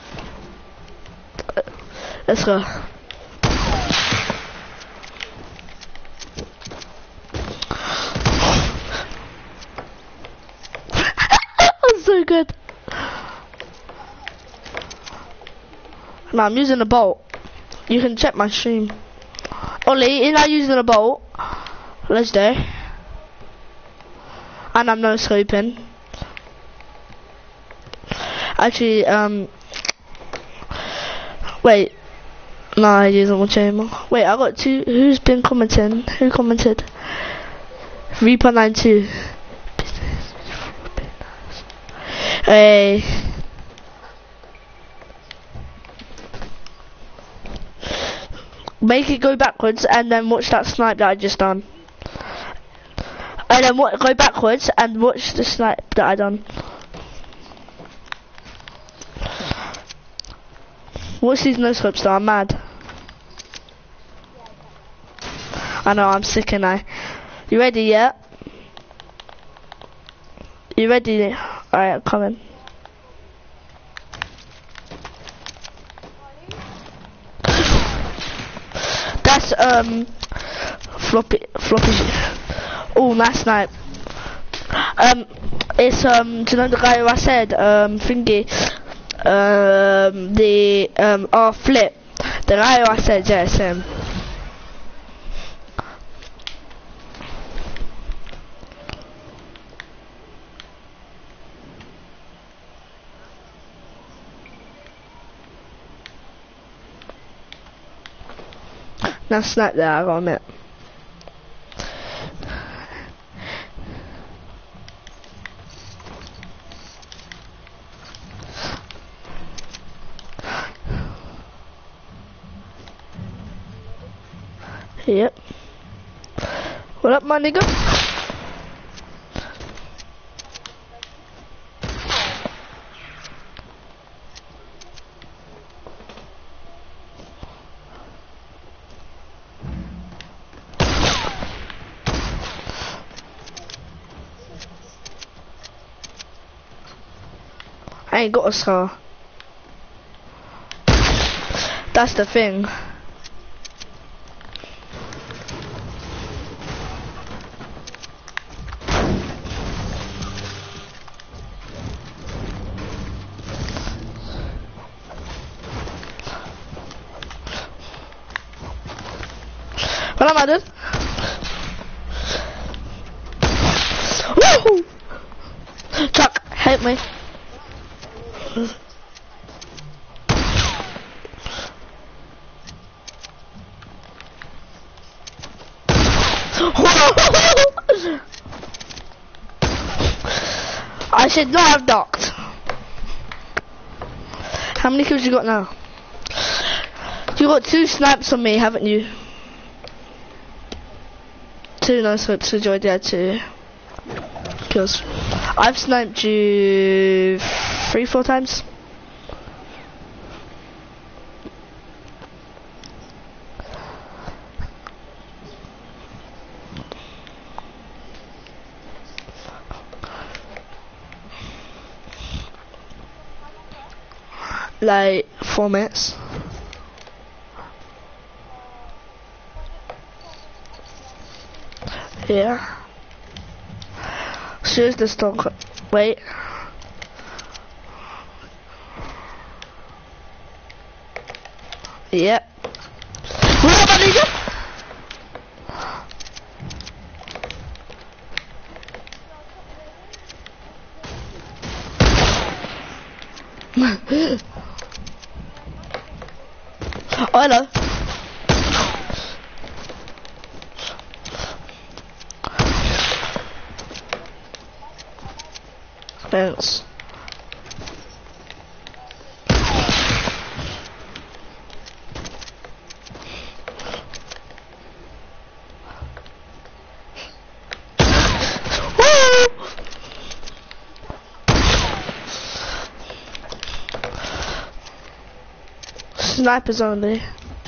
Let's go. So good. No, I'm using a bolt. You can check my stream. Ollie, you're not using a bolt. Let's do. And I'm no scoping. Actually, wait. No, I use one chamber. Wait, I got two. Who's been commenting? Who commented? Reaper92. Hey. Make it go backwards and then watch that snipe that I just done. And then go backwards and watch the snipe that I done. Watch these no scopes though, I'm mad. I know, I'm sick and I. You ready yet? You ready? Alright, I'm coming. That's floppy. Oh, nice snipe. It's do you know the guy who I said thingy flip. The guy who I said, yeah, it's him. Nice snipe there, I gotta admit. Yep. What up, my nigga? I ain't got a scar. That's the thing. What am I doing? Woohoo! Chuck, help me. I should not have docked. How many kills you got now? You got 2 snipes on me, haven't you? 2 no scopes for Joy, yeah, 2 kills. I've sniped you 3-4 times. Like 4 minutes. Yeah. Here's the stock. Wait. Yep. What am I doing? Oh, hello. Thanks. Snipers only.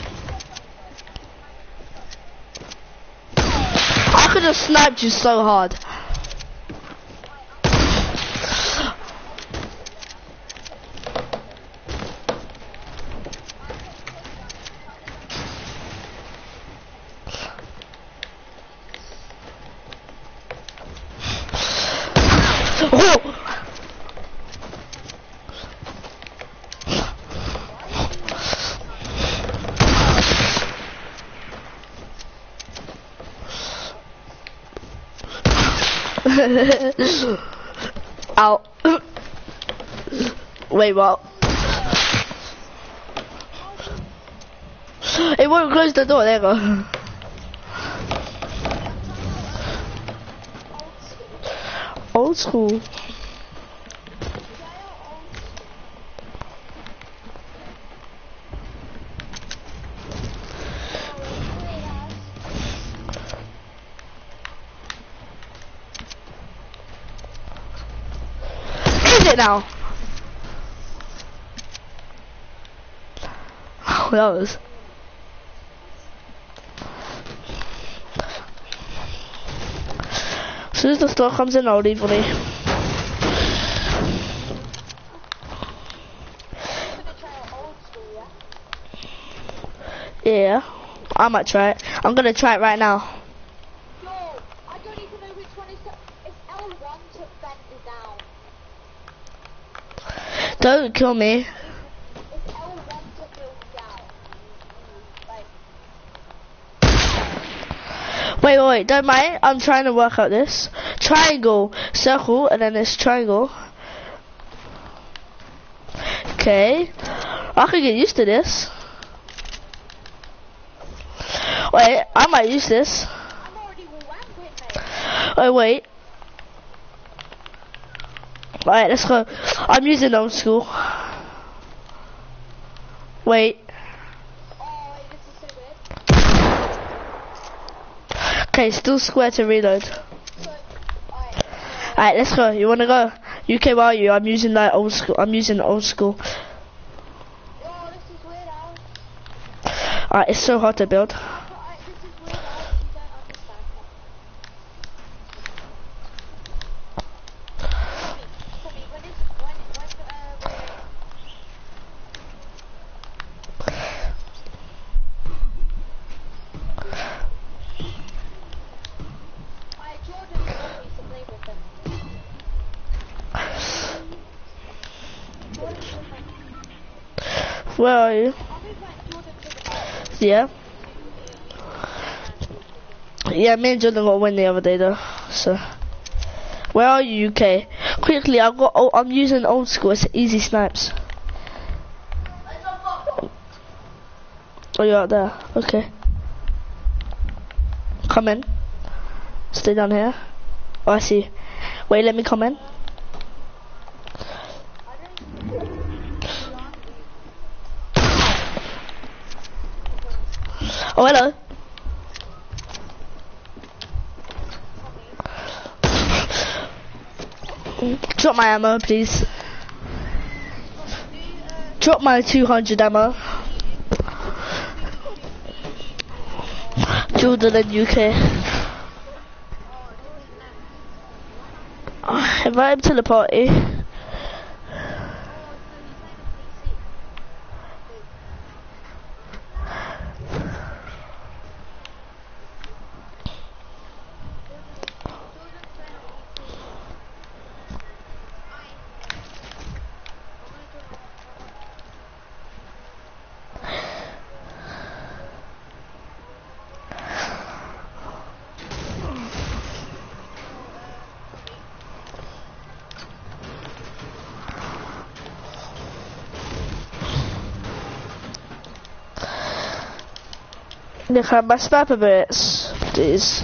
I could have sniped you so hard. Oh! Ow. Wait, what? It won't close the door, there you go. Old school. Now. Oh, that was. As soon as the store comes in, I'll leave on it. Yeah, I might try it. I'm gonna try it right now.
Yo, I don't even know which one is. It's L1 to bend it down.
Don't kill me.
It's L1 to build down. Like.
Wait, don't mind. I'm trying to work out this. Triangle, circle, and then this triangle. Okay. I could get used to this. Wait, I might use this.
I'm already whacking, mate.
Oh, wait. Alright, let's go. I'm using old school. Wait.
Oh, wait, this is so weird.
Okay, still square to reload. Alright, let's go. You wanna go? UK, where are you? I'm using like old school. I'm using old school.
Oh, this is weird, Al.
Alright, it's so hard to build.
This is weird, Al. You don't understand. Tommy, when Jordan used to play with them.
Where are you? Yeah. Yeah, me and Jordan got a win the other day though. So, where are you, UK? Quickly, I'm using old school. It's easy snipes. Oh, you're out there. Okay. Come in. Stay down here. Oh, I see. Wait, let me come in. Oh, hello. Drop my ammo, please. Drop my 200 ammo. Jordan and UK. Invite him to the party. Look at my sniper bits, please.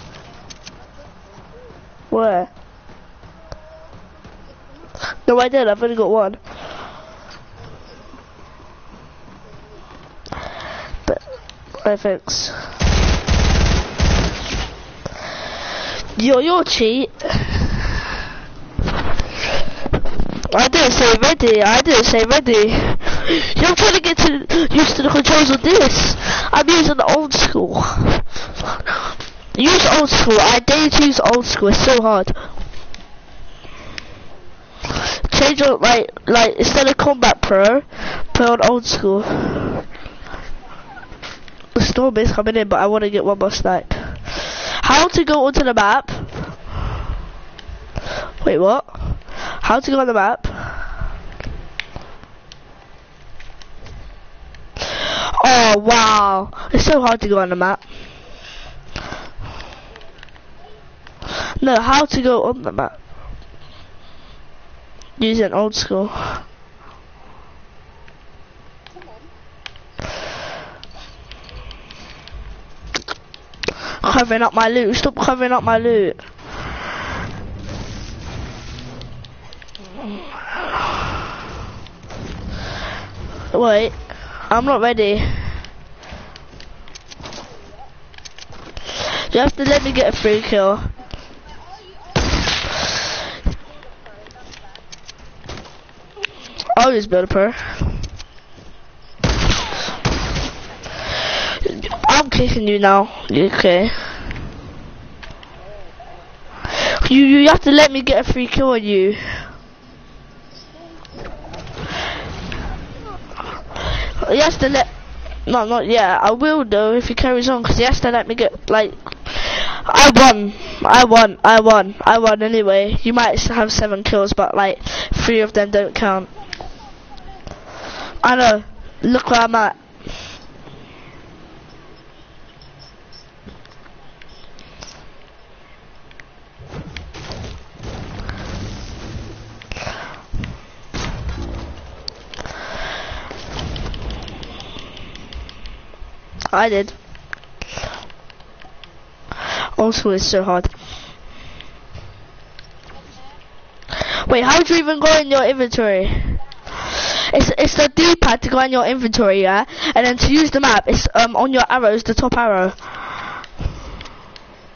Where? No, I did. I've only got one. But thanks. You're cheat. I didn't say ready. I didn't say ready. You're trying to get used to the controls of this. I'm using the old school. Use old school. I dare to use old school. It's so hard. Change on like instead of combat pro, play on old school. The storm is coming in, but I want to get one more snipe. How to go onto the map? Wait, what? How to go on the map? Oh wow, it's so hard to go on the map. No, how to go on the map? Using old school. Covering up my loot. Stop covering up my loot. Wait, I'm not ready. You have to let me get a free kill. I'll use Builder Pro. I'm kicking you now. Okay. You have to let me get a free kill on you. He has to let. No, not yet. I will though if he carries on, because he has to let me get like. I won anyway. You might have 7 kills, but like 3 of them don't count. I know. Look where I'm at. I did. Also, it's so hard. Wait, how do you even go in your inventory? It's the D-pad to go in your inventory, yeah? And then to use the map, it's on your arrows, the top arrow.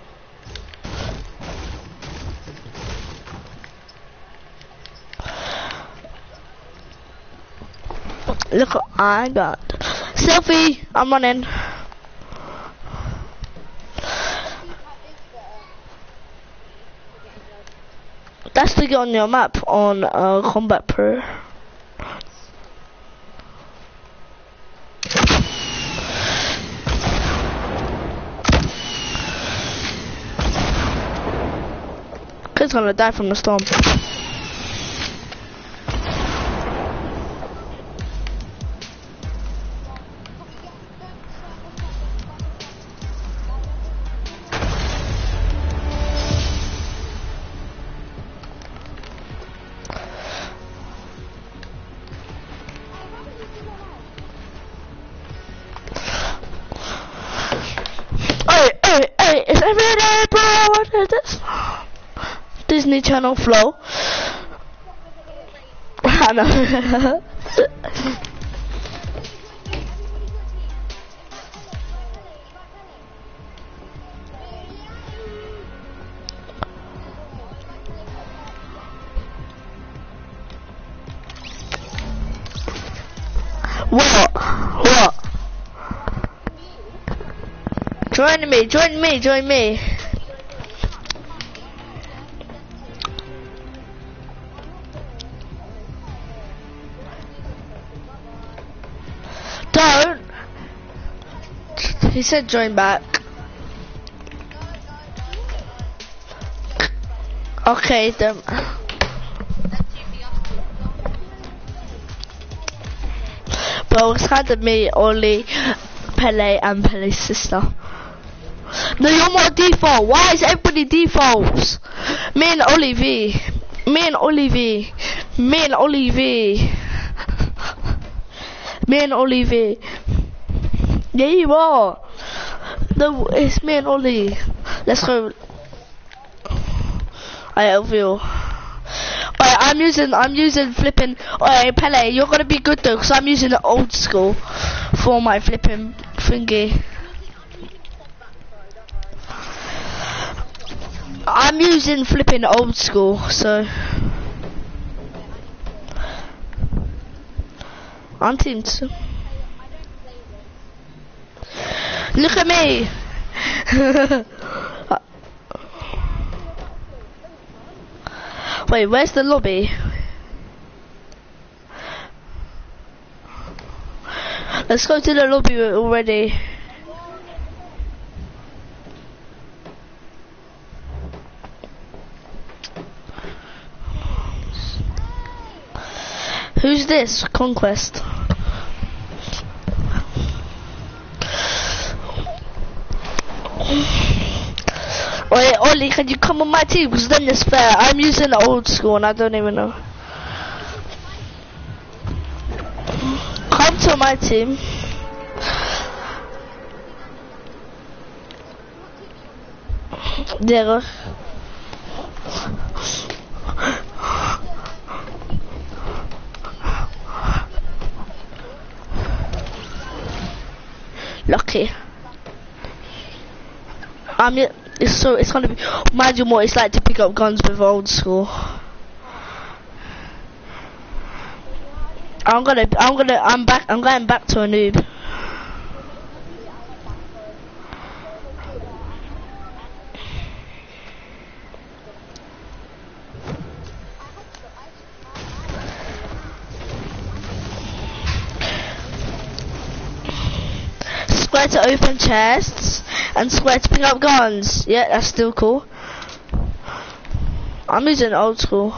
Look what I got. Selfie! I'm running. That's to get on your map on Combat Pro. Kid's gonna die from the storm. Hey, it's every day, bro. What is this? Disney Channel flow. I know. What? Join me. Don't. He said join back. Okay, then. Well, it's kind of me, Oli, Pele, and Pele's sister. No, you're my default. Why is everybody defaults? Me and Olivier. Yeah, you are. No, it's me and Ollie. Let's go. I help you. Alright, I'm using flipping. Alright, Pele, you're gonna be good though, cause I'm using the old school for my flipping thingy. I'm using flipping old school, so I'm team 2. Look at me. Wait, where's the lobby? Let's go to the lobby already. Who's this? Conquest. Wait, Ollie, can you come on my team? Because then it's fair. I'm using the old school and I don't even know. Come to my team. There. Lucky. It's gonna be. Imagine what it's like to pick up guns with old school. I'm going back to a noob. Square to open chests and square to pick up guns. Yeah, that's still cool. I'm using old school.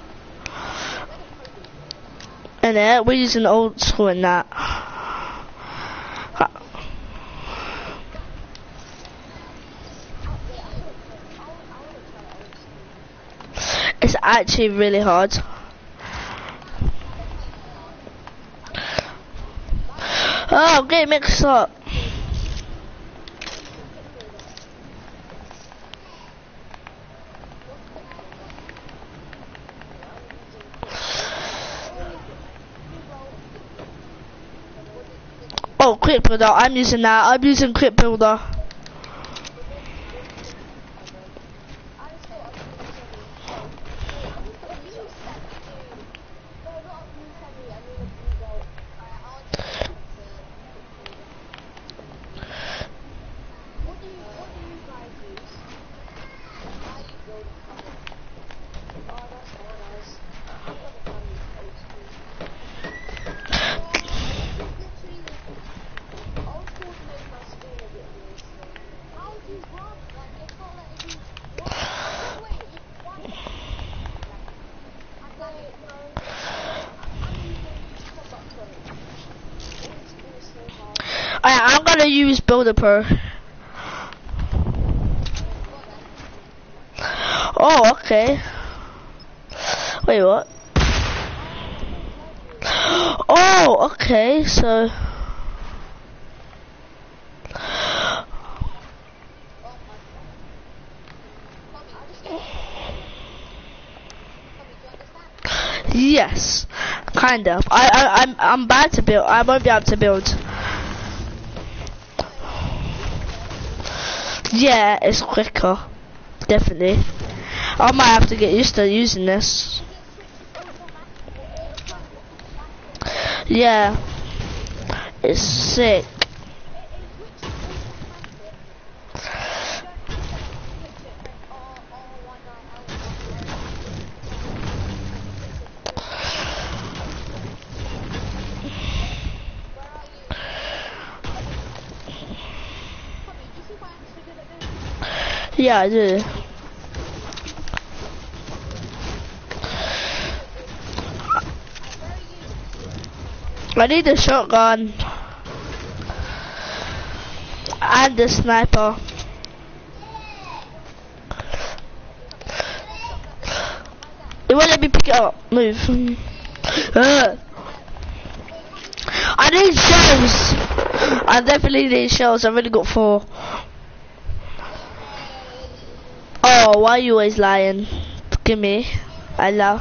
And there, we're using old school in that. It's actually really hard. Oh, get mixed up. Oh, quick builder, I'm using that. I'm using quick builder. to use Builder Pro. Oh, okay. Wait, what? Oh, okay, so... Yes, kind of. I'm bad to build. I won't be able to build. Yeah, it's quicker. Definitely. I might have to get used to using this. Yeah. It's sick. Yeah, I do. I need a shotgun and a sniper. It won't let me pick it up. Move. I need shells. I definitely need shells. I've already got 4. Oh, why are you always lying? Give me. I love.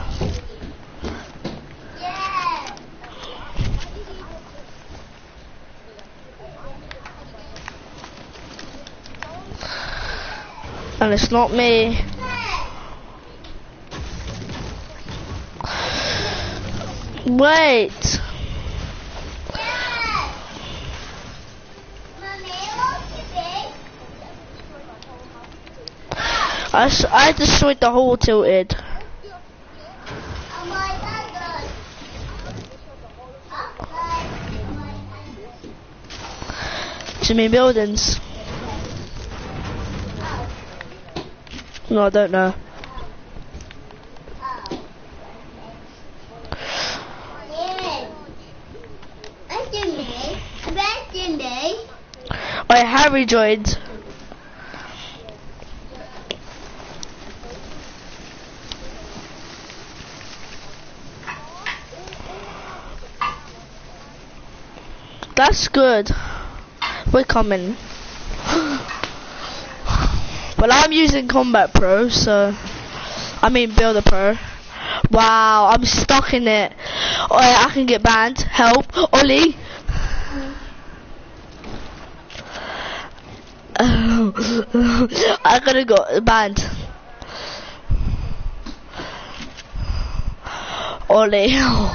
And it's not me. Wait. I destroyed the whole tilted. Too many buildings. No, I don't know. Wait, Harry joined. That's good. We're coming. Well, I'm using Combat Pro, so... I mean Builder Pro. Wow, I'm stuck in it. Oh, yeah, I can get banned. Help. Ollie. I could have got banned. Ollie.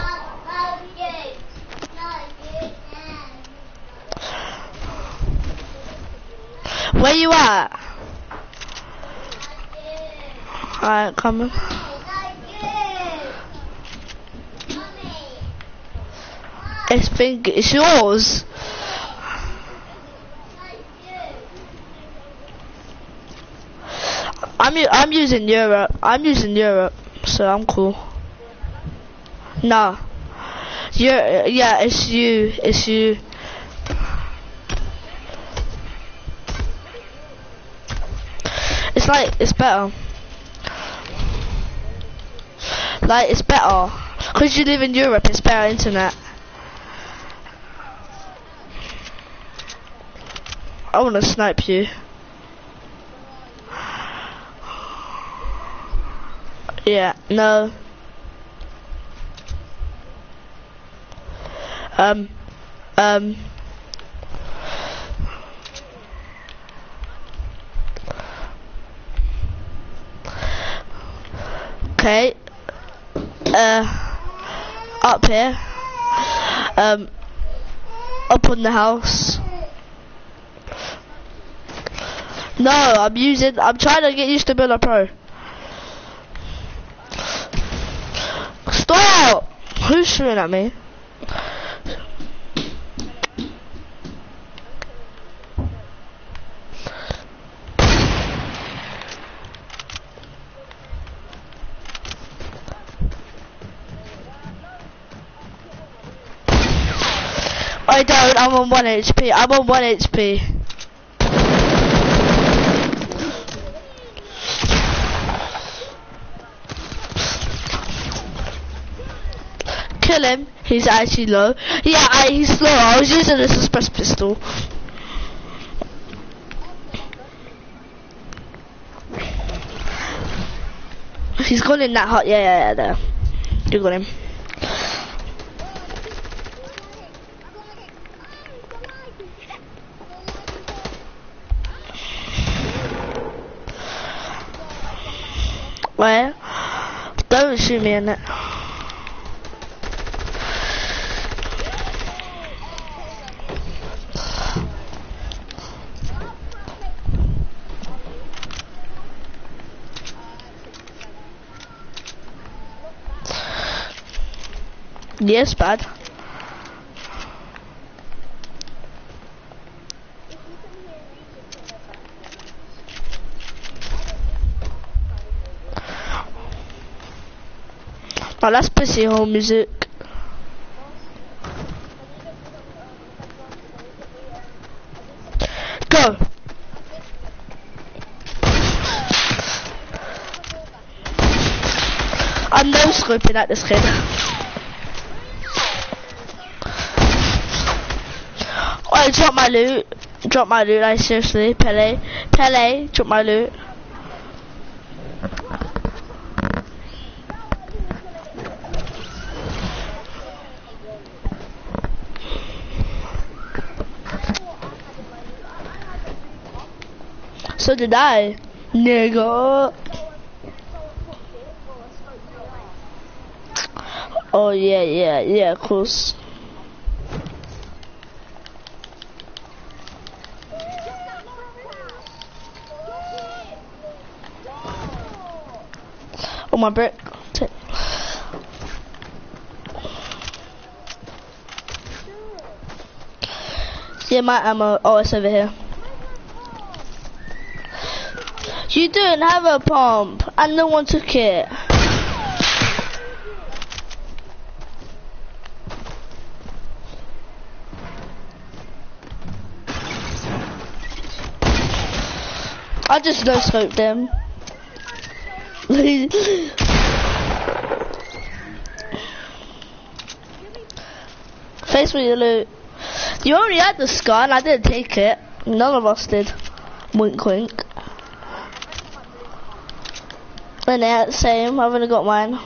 Where you at? Alright, coming. It's yours. I'm using Europe. I'm using Europe, so I'm cool. No. Yeah, it's you. It's you. It's like, it's better. Like, it's better. Because you live in Europe, it's better internet. I want to snipe you. Yeah, no. Okay. Up here. Up on the house. No, I'm trying to get used to Builder Pro. Stop! Who's shooting at me? I don't, I'm on 1 HP. I'm on 1 HP. Kill him. He's actually low. Yeah, he's slow. I was using a suppressed pistol. He's gone in that hut. Yeah, there. You got him. Where? Don't shoot me in it. Yes, bad. Oh, that's pissy hole music. Go. I'm no scoping at this kid. Oh, drop my loot. Drop my loot, like seriously. Pele, drop my loot. So did I, nigga. Oh yeah, of course. Oh, my brick. Yeah, my ammo. Oh, it's over here. You didn't have a pump, and no one took it. I just no-scoped them. Face with your loot. You already had the scar and I didn't take it. None of us did. Wink wink. And yeah, same. I've only got mine.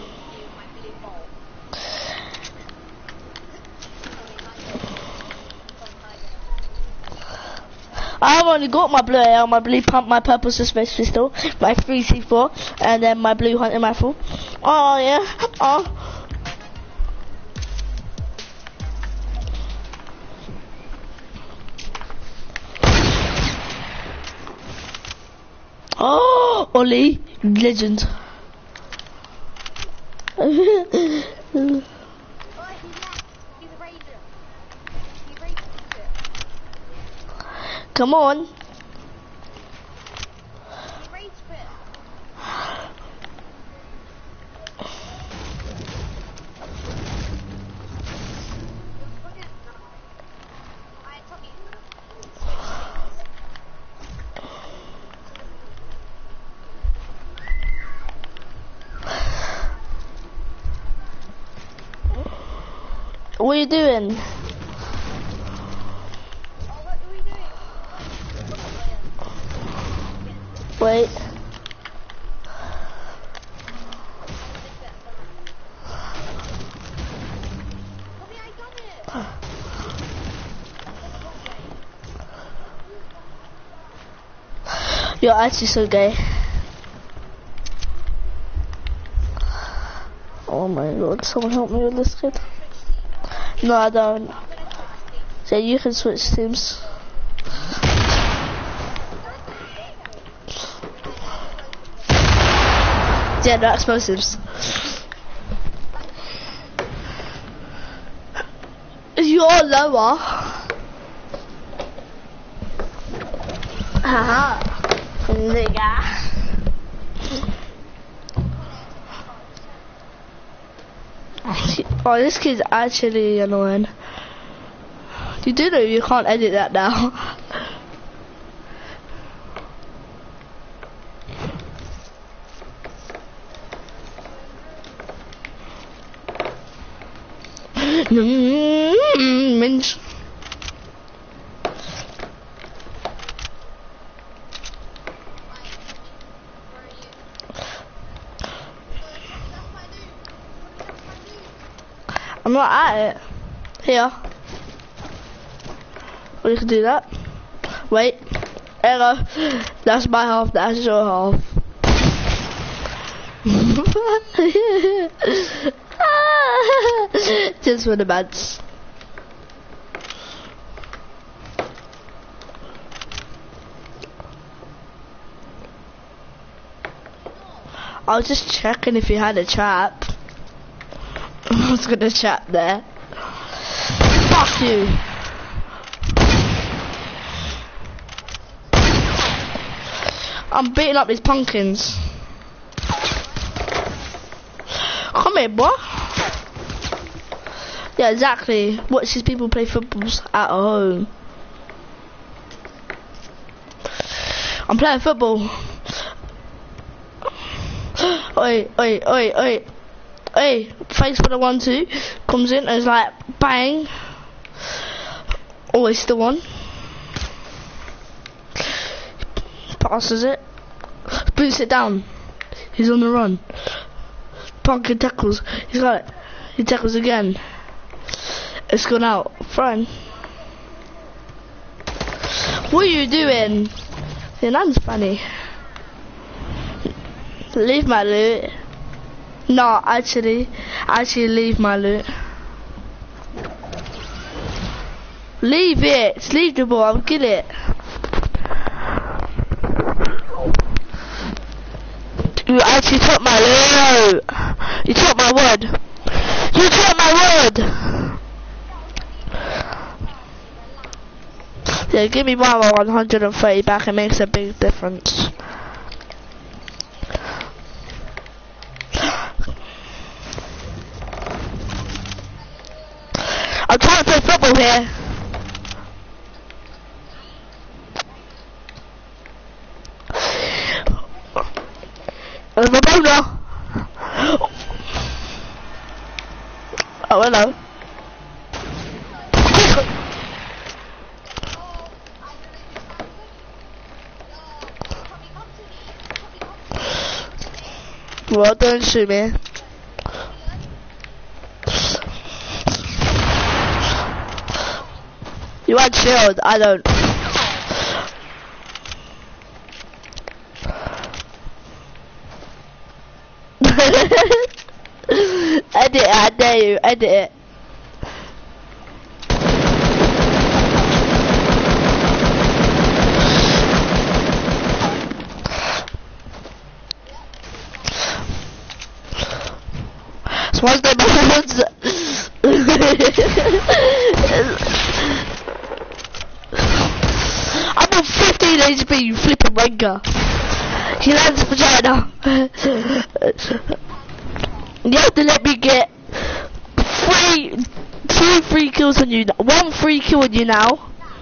I've only got my blue AR, my blue pump, my purple suspicious pistol, my 3C4, and then my blue hunting rifle. Oh yeah, oh. Oh, Ollie, legend. Come on. What are you doing? Wait. You're actually so gay. Oh my god, someone help me with this kid. No, I don't. So you can switch teams. Yeah, no explosives. You're lower. Haha. Nigga. Oh, this kid's actually annoying. You do know you can't edit that now. Minge. I'm not at it. Here. We can do that. Wait. Hello. That's my half, that's your half. Just for the bats. I was just checking if you had a trap. I was gonna chat there. Fuck you. I'm beating up these pumpkins. Come here, boy. Yeah, exactly. Watch these people play footballs at home. I'm playing football. Oi, oi, oi, oi. Hey, thanks for the 1-2. Comes in and is like, bang. Always the one. Passes it. Boots it down. He's on the run. Pumpkin tackles. He's got it. He tackles again. It's gone out. Friend. What are you doing? Your name's funny. Leave my loot. No, actually leave my loot. Leave it. Leave the ball. I'll get it. You actually took my loot. You took my wood. You took my wood. Yeah, give me my 130 back. It makes a big difference. I'm trying to play football here. There's my bowler. Oh, hello. Well, don't shoot me. You want shield, I don't. Edit it, I dare you, edit it. So what's the balance? I'm on 15 HP, you flipping wanker. He lands vagina. You have to let me get 2 free kills on you. 1 free kill on you now.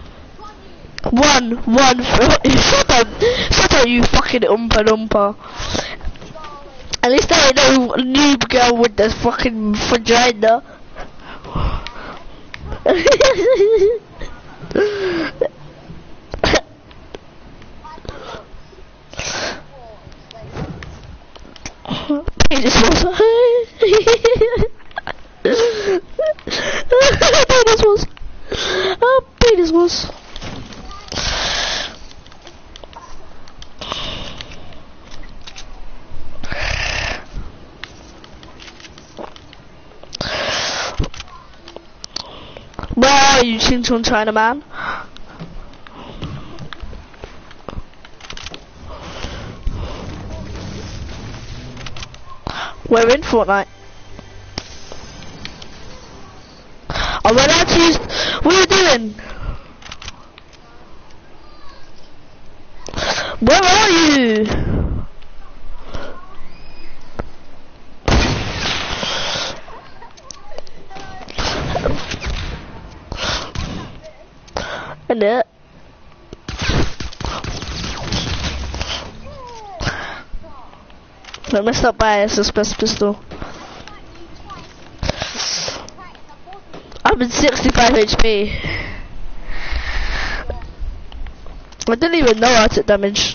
One. Shut up, you fucking umpa. At least there ain't no noob girl with this fucking vagina. Penis was. Penis was. Oh, penis was. Where are you, Ching Chong Chinaman? We're in Fortnite. Oh, we're allowed to use... What are you doing? Where are you? doing it. I messed up by a suspicious pistol. I'm in 65 HP. I didn't even know I took damage.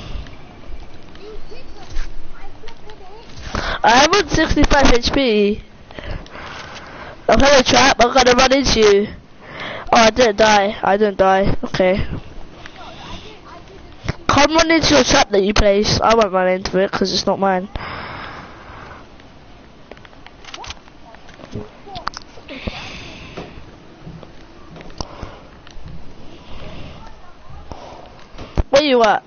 I'm on 65 HP. I'm in a trap, I'm gonna run into you. Oh, I didn't die. I didn't die. Okay. Come run into your trap that you place. I won't run into it because it's not mine. Where you at?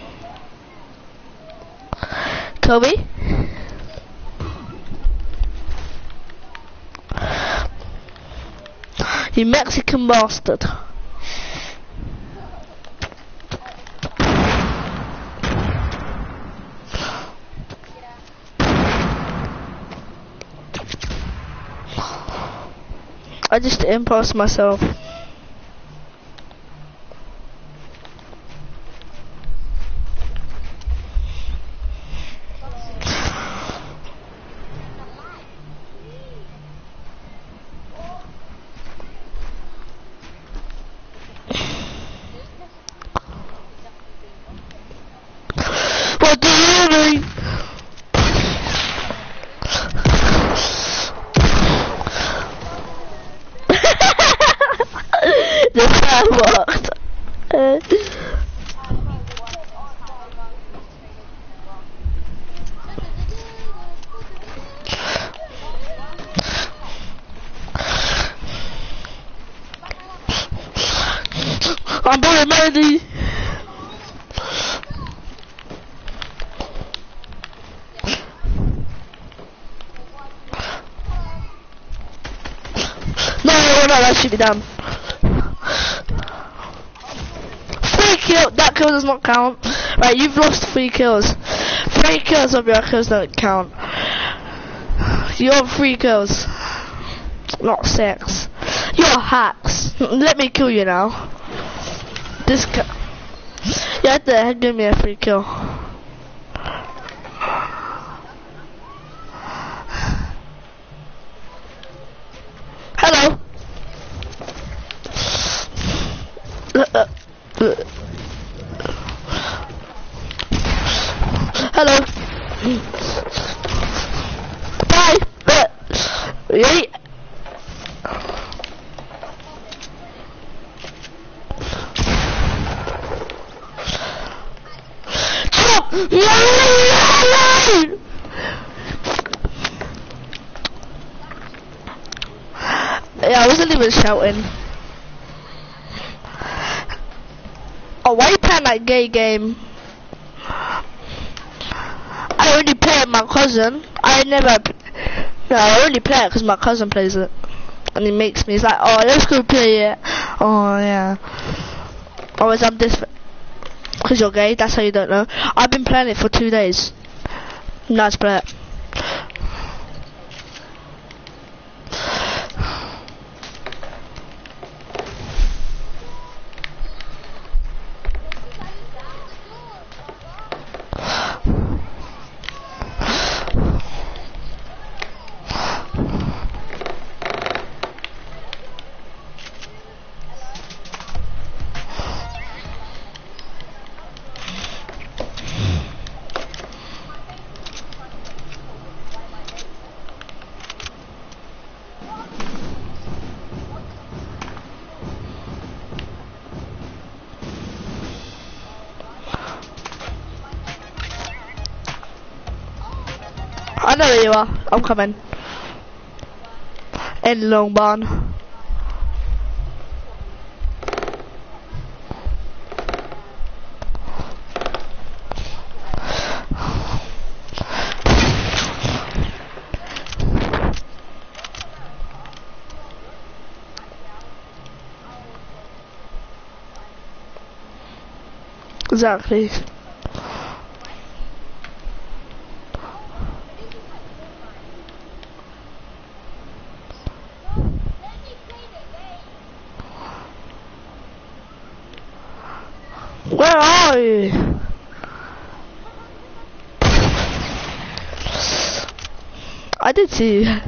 Kobe? You Mexican bastard. I just imposed myself. What do you mean? The plan worked. I'm doing Melody. No, that should be done. 3 kills, that kill does not count. Right, you've lost 3 kills. 3 kills of your kills don't count. You have 3 kills. Not 6. You're hacks. Let me kill you now. This guy. You had to give me a free kill. Hello. Hello. Bye. Yeet. Yeah, I wasn't even shouting. Oh, why are you playing that gay game? I only play it with my cousin. No, I only play it because my cousin plays it. And he makes me, he's like, oh, let's go play it. Oh, yeah. Always I'm this, because you're gay, that's how you don't know. I've been playing it for 2 days. Nice play it. I know where you are. I'm coming. In Long Barn. Exactly. you. I did see you.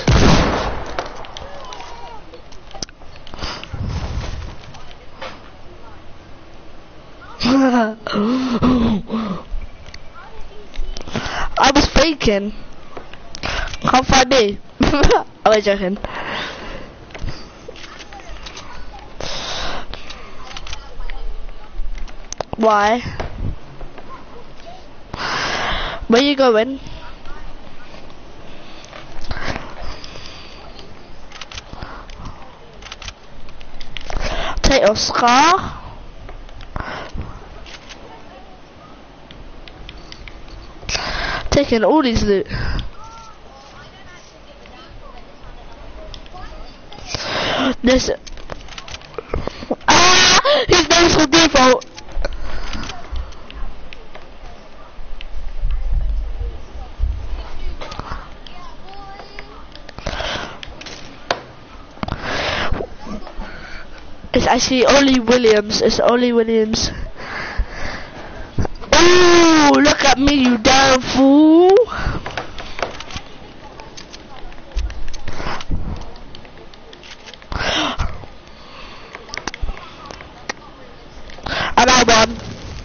I was faking. Can't find me. I was joking. Why? Where you going? Take your scar. Taking all these loot. This. Ah! His name's for default. It's actually Ollie Williams. It's Ollie Williams. Oh, look at me, you damn fool! And I won.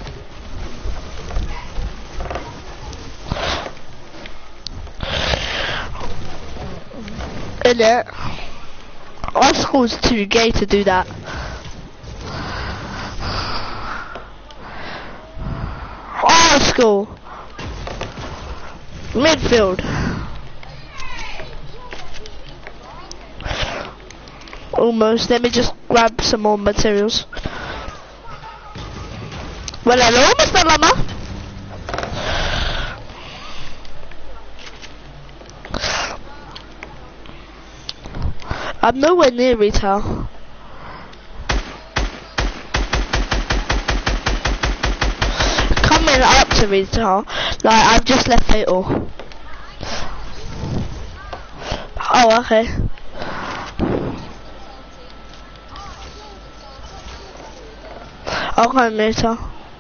Innit? Our school's too gay to do that. Our school. Midfield. Almost. Let me just grab some more materials. Well, hello, Mr. Llama. I'm nowhere near retail. Coming up to retail, like I've just left Fatal. Oh, okay. I'll come later.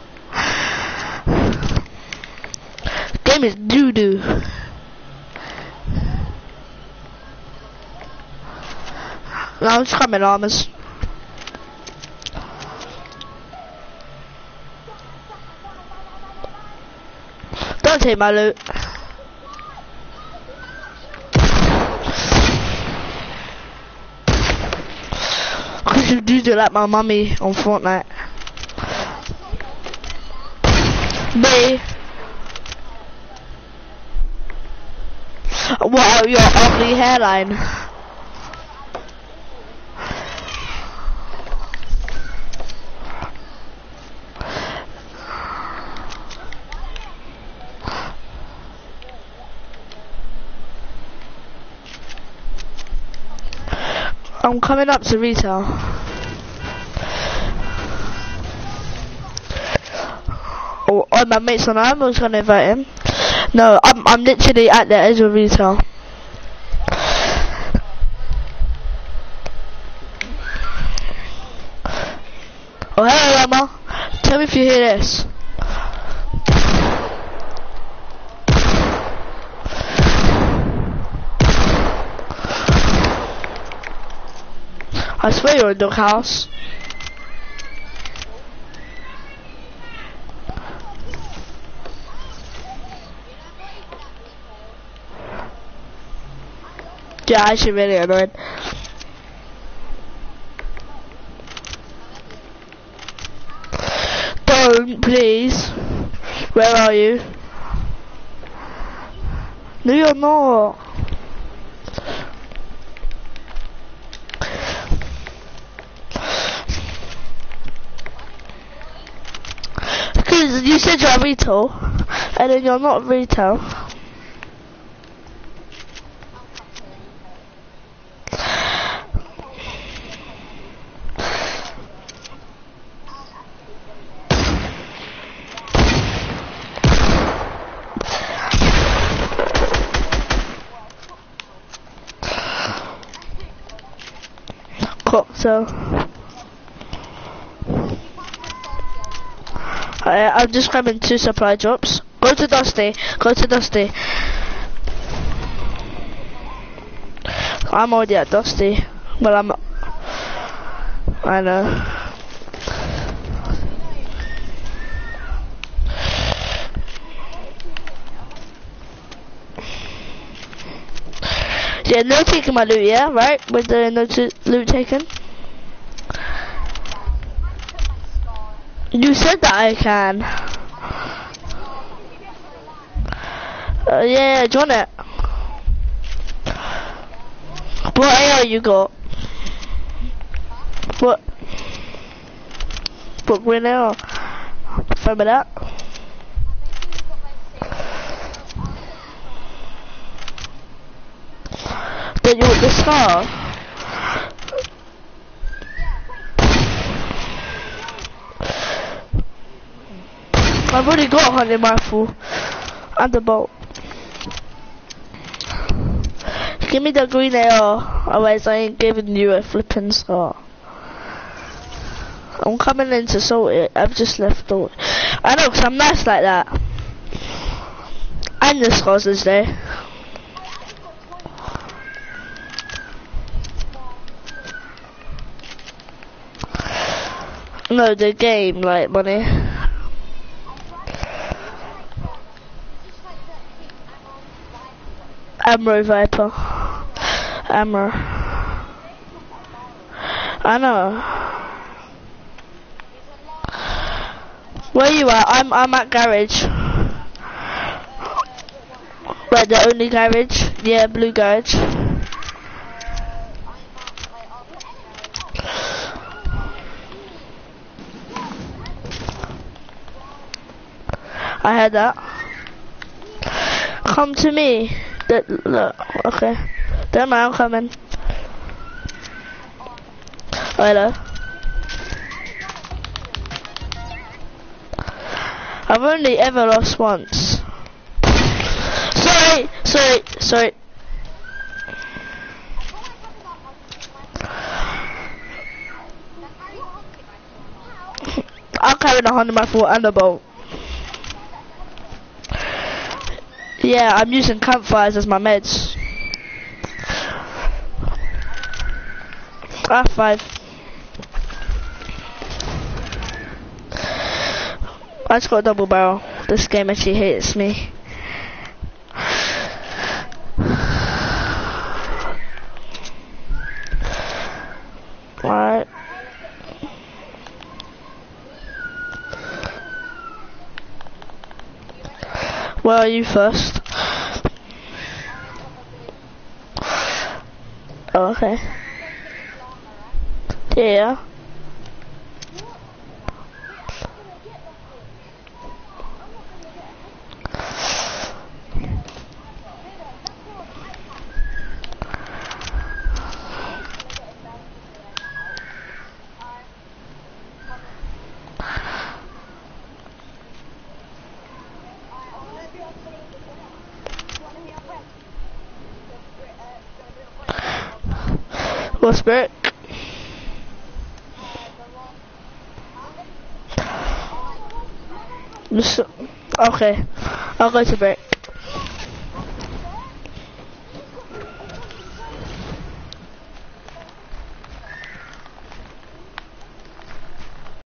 Game is doo-doo. No, I'm just coming armors. Don't take my loot. Cause you do like my mummy on Fortnite. Me. What, your ugly hairline? I'm coming up to retail. Oh, my mate's on. I'm just gonna invite him. No, I'm literally at the edge of retail. Oh, hello, Emma. Tell me if you hear this. I swear you're in the house. Yeah, I should really annoyed. Don't, please. Where are you? No, you're not. Because you said you're retail, and then you're not retail. So I'm just grabbing 2 supply drops. Go to Dusty. Go to Dusty. I'm already at Dusty. Well, I know. Yeah, no taking my loot, yeah? Right? With the no loot taken? You said that I can. Yeah, do you want it? What AR you got? What green AR? Remember that? Then you want the scar? I've already got a hunting rifle and a bolt. Give me the green AR, otherwise I ain't giving you a flipping scar. I'm coming in to sort it. I've just left the. I know, 'cause I'm nice like that. And the scars is there. No, the game, like, money. Amro Viper. Amro. I know. Where you at? I'm at garage. Right, the only garage? Yeah, blue garage. I heard that. Come to me. Look, okay. Don't mind, I'm coming. Oh, hello. I've only ever lost once. Sorry. I'm carrying a hunting rifle and a bolt. Yeah, I'm using campfires as my meds. I have 5. I just got a double barrel. This game actually hates me. Alright. Where are you first? Oh, okay. Yeah. What's brick? Okay, I'll go to brick.